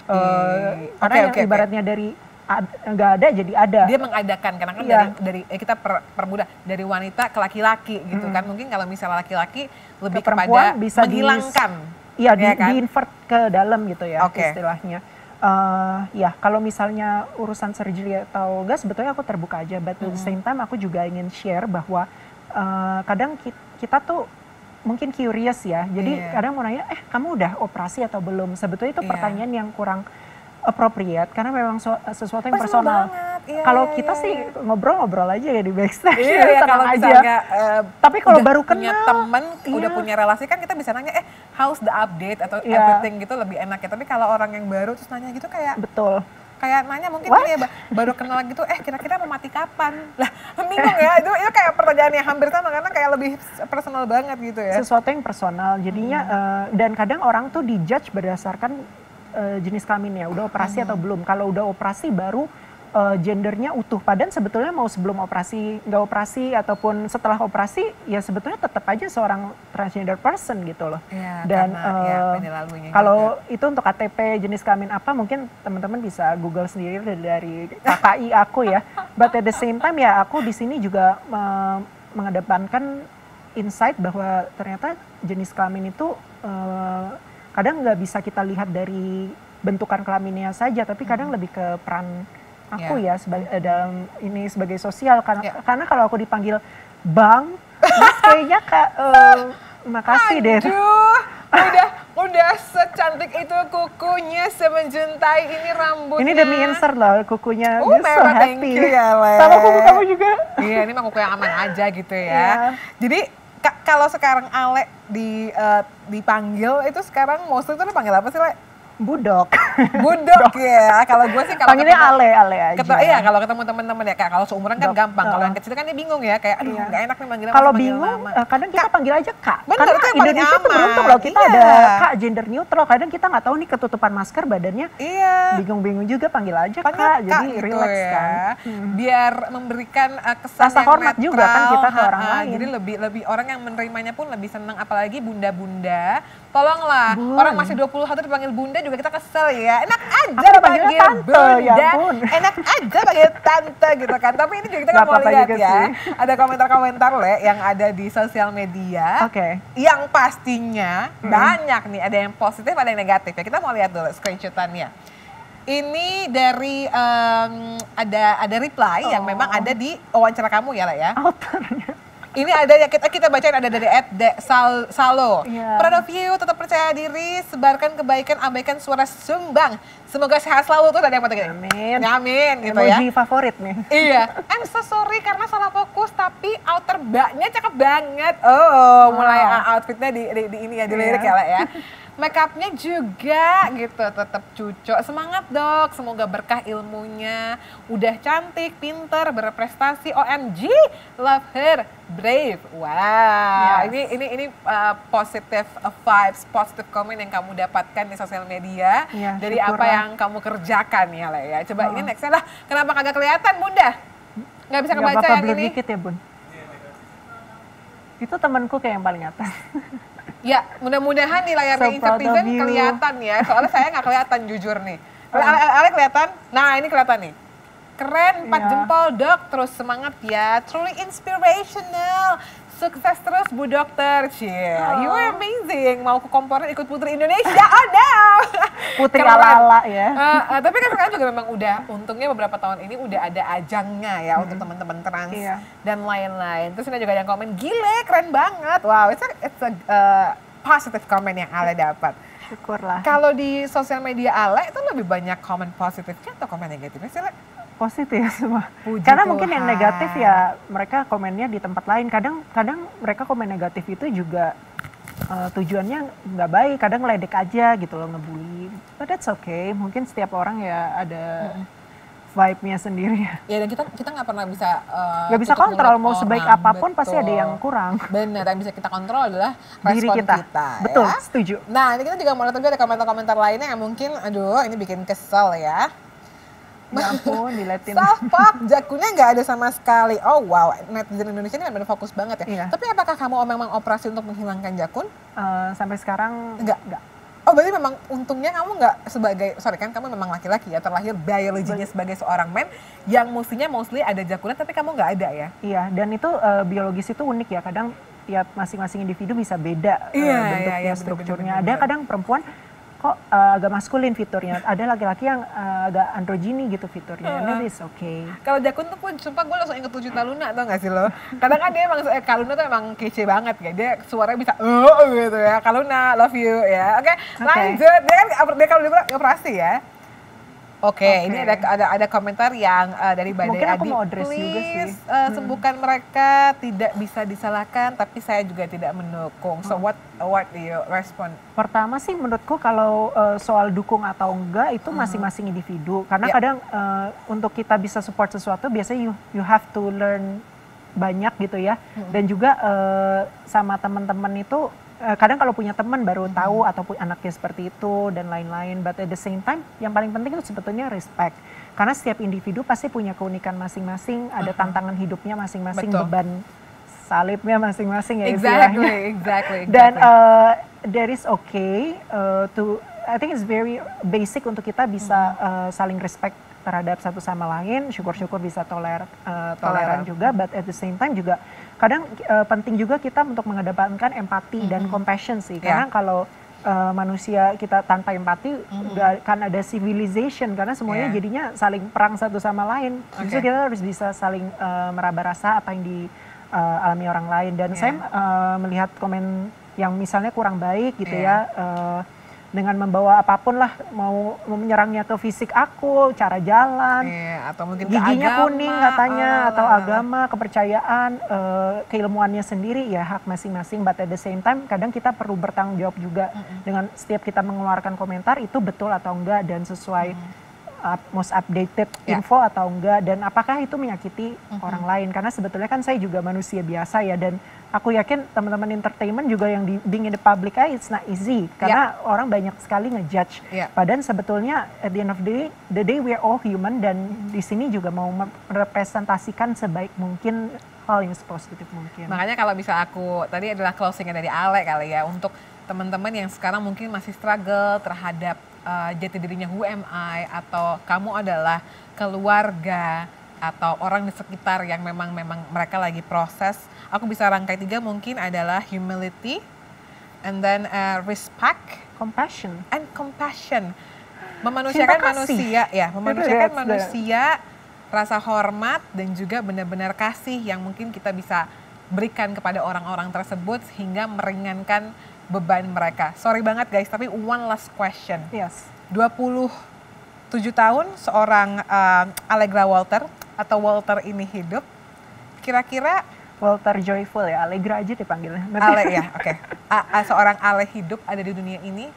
Uh, karena okay, yang okay, ibaratnya okay. dari nggak ada jadi ada. Dia mengadakan karena kan yeah. dari, dari eh, kita per, permudah dari wanita ke laki-laki gitu hmm. kan. Mungkin kalau misalnya laki-laki lebih ke kepada bisa menghilangkan. Iya, ya, di, kan? di-invert ke dalam gitu ya okay. istilahnya. Uh, ya kalau misalnya urusan surgery atau enggak sebetulnya aku terbuka aja. But at the same time aku juga ingin share bahwa uh, kadang kita, kita tuh mungkin curious ya. Jadi yeah. kadang mau nanya, eh kamu udah operasi atau belum? Sebetulnya itu yeah. pertanyaan yang kurang appropriate karena memang so, sesuatu yang personal. Yeah, kalau yeah, kita yeah, sih ngobrol-ngobrol aja ya di backstage, yeah, ya, tenang aja. Misalnya, uh, tapi kalau baru kenal, punya temen, yeah. udah punya relasi kan kita bisa nanya, eh how's the update atau yeah. everything gitu lebih enak ya. Tapi kalau orang yang baru terus nanya gitu kayak betul. Kayak nanya mungkin ya baru kenal gitu, eh kira-kira mau mati kapan? Lah bingung ya, itu, itu kayak pertanyaan yang hampir sama karena kayak lebih personal banget gitu ya. Sesuatu yang personal, jadinya hmm. uh, dan kadang orang tuh dijudge berdasarkan uh, jenis kelaminnya, udah operasi hmm. atau belum. Kalau udah operasi baru uh, gendernya utuh, padahal sebetulnya mau sebelum operasi, nggak operasi ataupun setelah operasi, ya sebetulnya tetap aja seorang transgender person gitu loh. Ya, dan karena, uh, ya, kalau itu untuk K T P jenis kelamin apa, mungkin teman-teman bisa Google sendiri dari K K I aku ya. But at the same time ya aku di sini juga uh, mengedepankan insight bahwa ternyata jenis kelamin itu uh, kadang nggak bisa kita lihat dari bentukan kelaminnya saja, tapi kadang hmm. lebih ke peran aku yeah. ya sebagai dalam ini sebagai sosial karena yeah. karena kalau aku dipanggil bang, mas kayaknya kak uh, makasih Aduh, deh. udah udah secantik itu kukunya, semenjuntai ini rambutnya. Ini demi insert loh kukunya, oh, so happy. Thank you ya, Le. Sama kuku kamu juga. Iya, ini mah kuku yang aman aja gitu ya. Yeah. Jadi kalau sekarang Ale di uh, dipanggil itu sekarang mostly itu dipanggil apa sih, Le? Budok. Budok ya. Kalau gue sih kalau panggilnya Ale Ale aja. Ketemu, iya kalau ketemu teman-teman ya, kayak kalau seumuran kan Dok, gampang. Kalau yang kecil kan dia bingung ya, kayak aduh nggak iya. enak nih manggilnya. Kalau bingung, uh, kadang kita Kak. panggil aja Kak. Bener, karena itu yang Indonesia tuh beruntung loh, kita iya. ada Kak gender neutral. Kadang kita nggak tahu nih ketutupan masker badannya. Iya. Bingung-bingung juga panggil aja panggil Kak. Kak Jadi gitu relax ya. kan. Hmm. Biar memberikan uh, kesan rasa yang hormat netral, juga kan kita ke orang ha, lain. Jadi lebih lebih orang yang menerimanya pun lebih senang, apalagi bunda-bunda. Tolonglah, Bun. orang masih dua puluh satu dipanggil bunda juga kita kesel ya. Enak aja Aku panggil tante, bunda, ya enak aja panggil tante gitu kan. Tapi ini juga kita nggak mau lihat ya. Sih. Ada komentar-komentar Le yang ada di sosial media. Oke. Okay. Yang pastinya hmm. banyak nih, ada yang positif, ada yang negatif ya. Kita mau lihat dulu screenshotannya. Ini dari um, ada ada reply oh. yang memang ada di wawancara kamu ya Le ya. Autornya. Ini ada ya, kita kita bacain, ada dari Ed De Sal, Salo. Yeah. Proud of you, tetap percaya diri, sebarkan kebaikan, abaikan suara sumbang. Semoga sehat selalu, tuh ada yang mati gini. Amin. Amin gitu emoji ya. Emoji favorit nih. Iya. I'm so sorry karena salah fokus, tapi outer baknya cakep banget. Oh, wow. Mulai outfitnya di, di, di ini ya, dilirik yeah. ya lah ya. Make upnya juga gitu, tetap cucok. Semangat dok, semoga berkah ilmunya. Udah cantik, pinter, berprestasi. O M G, love her, brave. Wow, yes. ini ini ini uh, positive vibes, positive comment yang kamu dapatkan di sosial media ya, dari syukur apa lah. Yang kamu kerjakan ya lah ya. Coba oh. ini nextnya lah, kenapa kagak kelihatan bunda? Nggak bisa kebaca Gak yang ini. Dikit ya bun. Itu temanku kayak yang paling atas. Ya, mudah-mudahan di layarnya so Intertizen kelihatan ya. Soalnya saya nggak kelihatan jujur nih. Ale, ale, ale kelihatan? Nah, ini kelihatan nih. Keren, empat yeah. jempol dok. Terus semangat ya. Truly inspirational. Sukses terus Bu Dokter. Cie, oh. you are amazing. Mau ke komponen ikut Putri Indonesia? Oh no. Putri ala-ala ya. Uh, uh, tapi kan sekarang juga memang udah, untungnya beberapa tahun ini udah ada ajangnya ya hmm. untuk teman-teman trans yeah. dan lain-lain. Terus ada juga yang komen, gile keren banget. Wow, it's a, it's a uh, positive comment yang Ale dapat. Syukurlah. Kalau di sosial media Ale itu lebih banyak komen positifnya atau komen negatifnya sih, Le? Positif semua. Puji Karena Tuhan. Mungkin yang negatif ya mereka komennya di tempat lain. Kadang kadang mereka komen negatif itu juga uh, tujuannya nggak baik. Kadang ngeledek aja gitu loh, ngebully. But that's okay. Mungkin setiap orang ya ada hmm. vibe-nya sendiri. Ya dan kita kita nggak pernah bisa uh, nggak bisa kontrol. Mau sebaik apapun betul. Pasti ada yang kurang. Benar, yang bisa kita kontrol adalah respon diri kita. kita betul, ya. Setuju. Nah ini kita juga mau lihat juga ada komentar-komentar lainnya yang mungkin, aduh ini bikin kesel ya. Ya ampun, diletin. Self-fuck, jakunnya nggak ada sama sekali. Oh wow, netizen Indonesia ini benar-benar fokus banget ya. Iya. Tapi apakah kamu memang operasi untuk menghilangkan jakun? Uh, sampai sekarang enggak. Enggak. Oh berarti memang untungnya kamu nggak sebagai, sorry kan kamu memang laki-laki ya, terlahir biologinya sebagai seorang man yang mestinya mostly ada jakulan tapi kamu nggak ada ya? Iya, dan itu uh, biologis itu unik ya, kadang tiap masing-masing individu bisa beda uh, Iya, bentuknya, iya, iya, strukturnya. bener, bener, Ada kadang perempuan kok uh, agak maskulin fiturnya, ada laki-laki yang uh, agak androgini gitu fiturnya, uh, and it's okay. Kalau Jakun tuh pun sumpah gue langsung inget Tujuh Taluna tau gak sih lo? Kadang kan dia emang, eh, Kaluna tuh emang kece banget ya, dia suaranya bisa uh gitu ya, Kaluna love you ya. Oke, okay, okay. Lanjut, dia kan dia kalau dia operasi ya. Oke, okay, okay. Ini ada ada ada komentar yang uh, dari Badai Mungkin Adi. Mau address Please juga sih. Uh, sembuhkan hmm. mereka, tidak bisa disalahkan, tapi saya juga tidak mendukung. So what what do you respond? Pertama sih menurutku kalau uh, soal dukung atau enggak itu masing-masing individu. Karena yeah. kadang uh, untuk kita bisa support sesuatu biasanya you you have to learn banyak gitu ya. Hmm. Dan juga uh, sama teman-teman itu kadang kalau punya teman baru tahu hmm. ataupun anaknya seperti itu dan lain-lain, but at the same time yang paling penting itu sebetulnya respect, karena setiap individu pasti punya keunikan masing-masing, ada uh-huh. tantangan hidupnya masing-masing, betul. Beban salibnya masing-masing ya exactly, istilahnya. exactly, exactly. Dan uh, there is okay uh, to, I think it's very basic untuk kita bisa uh, saling respect terhadap satu sama lain, syukur-syukur bisa toler, uh, toleran juga, but at the same time juga kadang uh, penting juga kita untuk mengedepankan empati mm-hmm. dan compassion sih, karena yeah. kalau uh, manusia kita tanpa empati mm-hmm. gak akan ada civilization, karena semuanya yeah. jadinya saling perang satu sama lain. Okay. Justru kita harus bisa saling uh, meraba rasa apa yang dialami uh, orang lain, dan yeah. saya uh, melihat komen yang misalnya kurang baik gitu yeah. ya, uh, dengan membawa apapun lah, mau menyerangnya ke fisik aku, cara jalan, iya, atau mungkin giginya agama, kuning katanya, uh, atau uh, agama, kepercayaan, uh, keilmuannya sendiri ya hak masing-masing. But at the same time kadang kita perlu bertanggung jawab juga uh, uh. dengan setiap kita mengeluarkan komentar itu betul atau enggak dan sesuai uh. most updated yeah. info atau enggak, dan apakah itu menyakiti uh-huh. orang lain, karena sebetulnya kan saya juga manusia biasa ya, dan aku yakin teman-teman entertainment juga yang di being in the public eye it's not easy, karena yeah. orang banyak sekali ngejudge, yeah. padahal sebetulnya at the end of the day, the day we are all human, dan di sini juga mau merepresentasikan sebaik mungkin hal yang positif mungkin. Makanya kalau bisa aku, tadi adalah closingnya dari Ale kali ya, untuk teman-teman yang sekarang mungkin masih struggle terhadap uh, jati dirinya who am I, atau kamu adalah keluarga atau orang di sekitar yang memang memang mereka lagi proses. Aku bisa rangkai tiga mungkin adalah humility, and then uh, respect, compassion, and compassion. Memanusiakan manusia, ya, memanusiakan manusia, rasa hormat dan juga benar-benar kasih yang mungkin kita bisa berikan kepada orang-orang tersebut sehingga meringankan beban mereka. Sorry banget guys, tapi one last question. Yes. dua puluh tujuh tahun seorang uh, Allegra Walter atau Walter ini hidup. Kira-kira Walter Joyful ya, Allegra aja dipanggilnya. Ale ya, oke. Okay. Seorang Ale hidup ada di dunia ini.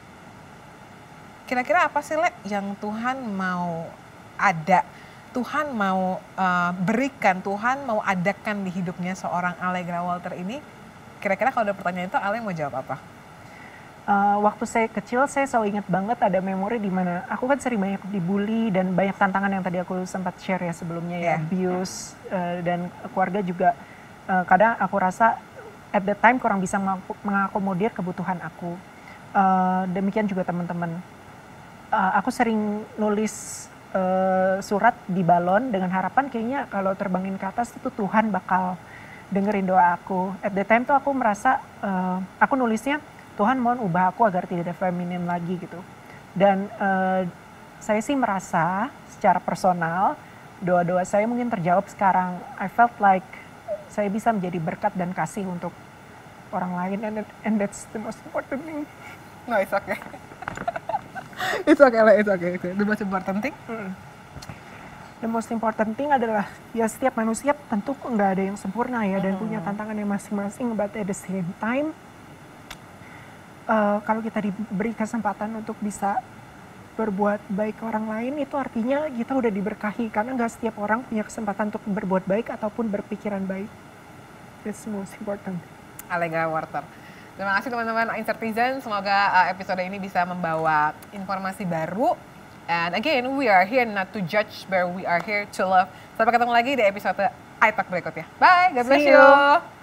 Kira-kira apa sih Le yang Tuhan mau ada, Tuhan mau uh, berikan, Tuhan mau adakan di hidupnya seorang Allegra Walter ini? Kira-kira kalau ada pertanyaan itu Ale mau jawab apa? Uh, waktu saya kecil saya selalu ingat banget ada memori di mana aku kan sering banyak dibully dan banyak tantangan yang tadi aku sempat share ya sebelumnya ya, yeah. abuse uh, dan keluarga juga uh, kadang aku rasa at the time kurang bisa mengakomodir kebutuhan aku. Uh, demikian juga teman-teman. Uh, aku sering nulis uh, surat di balon dengan harapan kayaknya kalau terbangin ke atas itu Tuhan bakal dengerin doa aku. At the time tuh aku merasa uh, aku nulisnya Tuhan mohon ubah aku agar tidak feminim lagi gitu. Dan uh, saya sih merasa secara personal doa-doa saya mungkin terjawab sekarang. I felt like saya bisa menjadi berkat dan kasih untuk orang lain, and, and that's the most important thing. No, it's okay. It's okay lah, it's okay. The most important thing? Hmm. The most important thing adalah ya setiap manusia tentu nggak ada yang sempurna ya, dan hmm. punya tantangannya masing-masing, but at the same time Uh, kalau kita diberi kesempatan untuk bisa berbuat baik ke orang lain, itu artinya kita udah diberkahi, karena nggak setiap orang punya kesempatan untuk berbuat baik ataupun berpikiran baik. That's most important. Allegra Walter. Terima kasih teman-teman Incertizen, semoga uh, episode ini bisa membawa informasi baru. And again, we are here not to judge, but we are here to love. Sampai ketemu lagi di episode iTalk berikutnya. Bye, God bless you.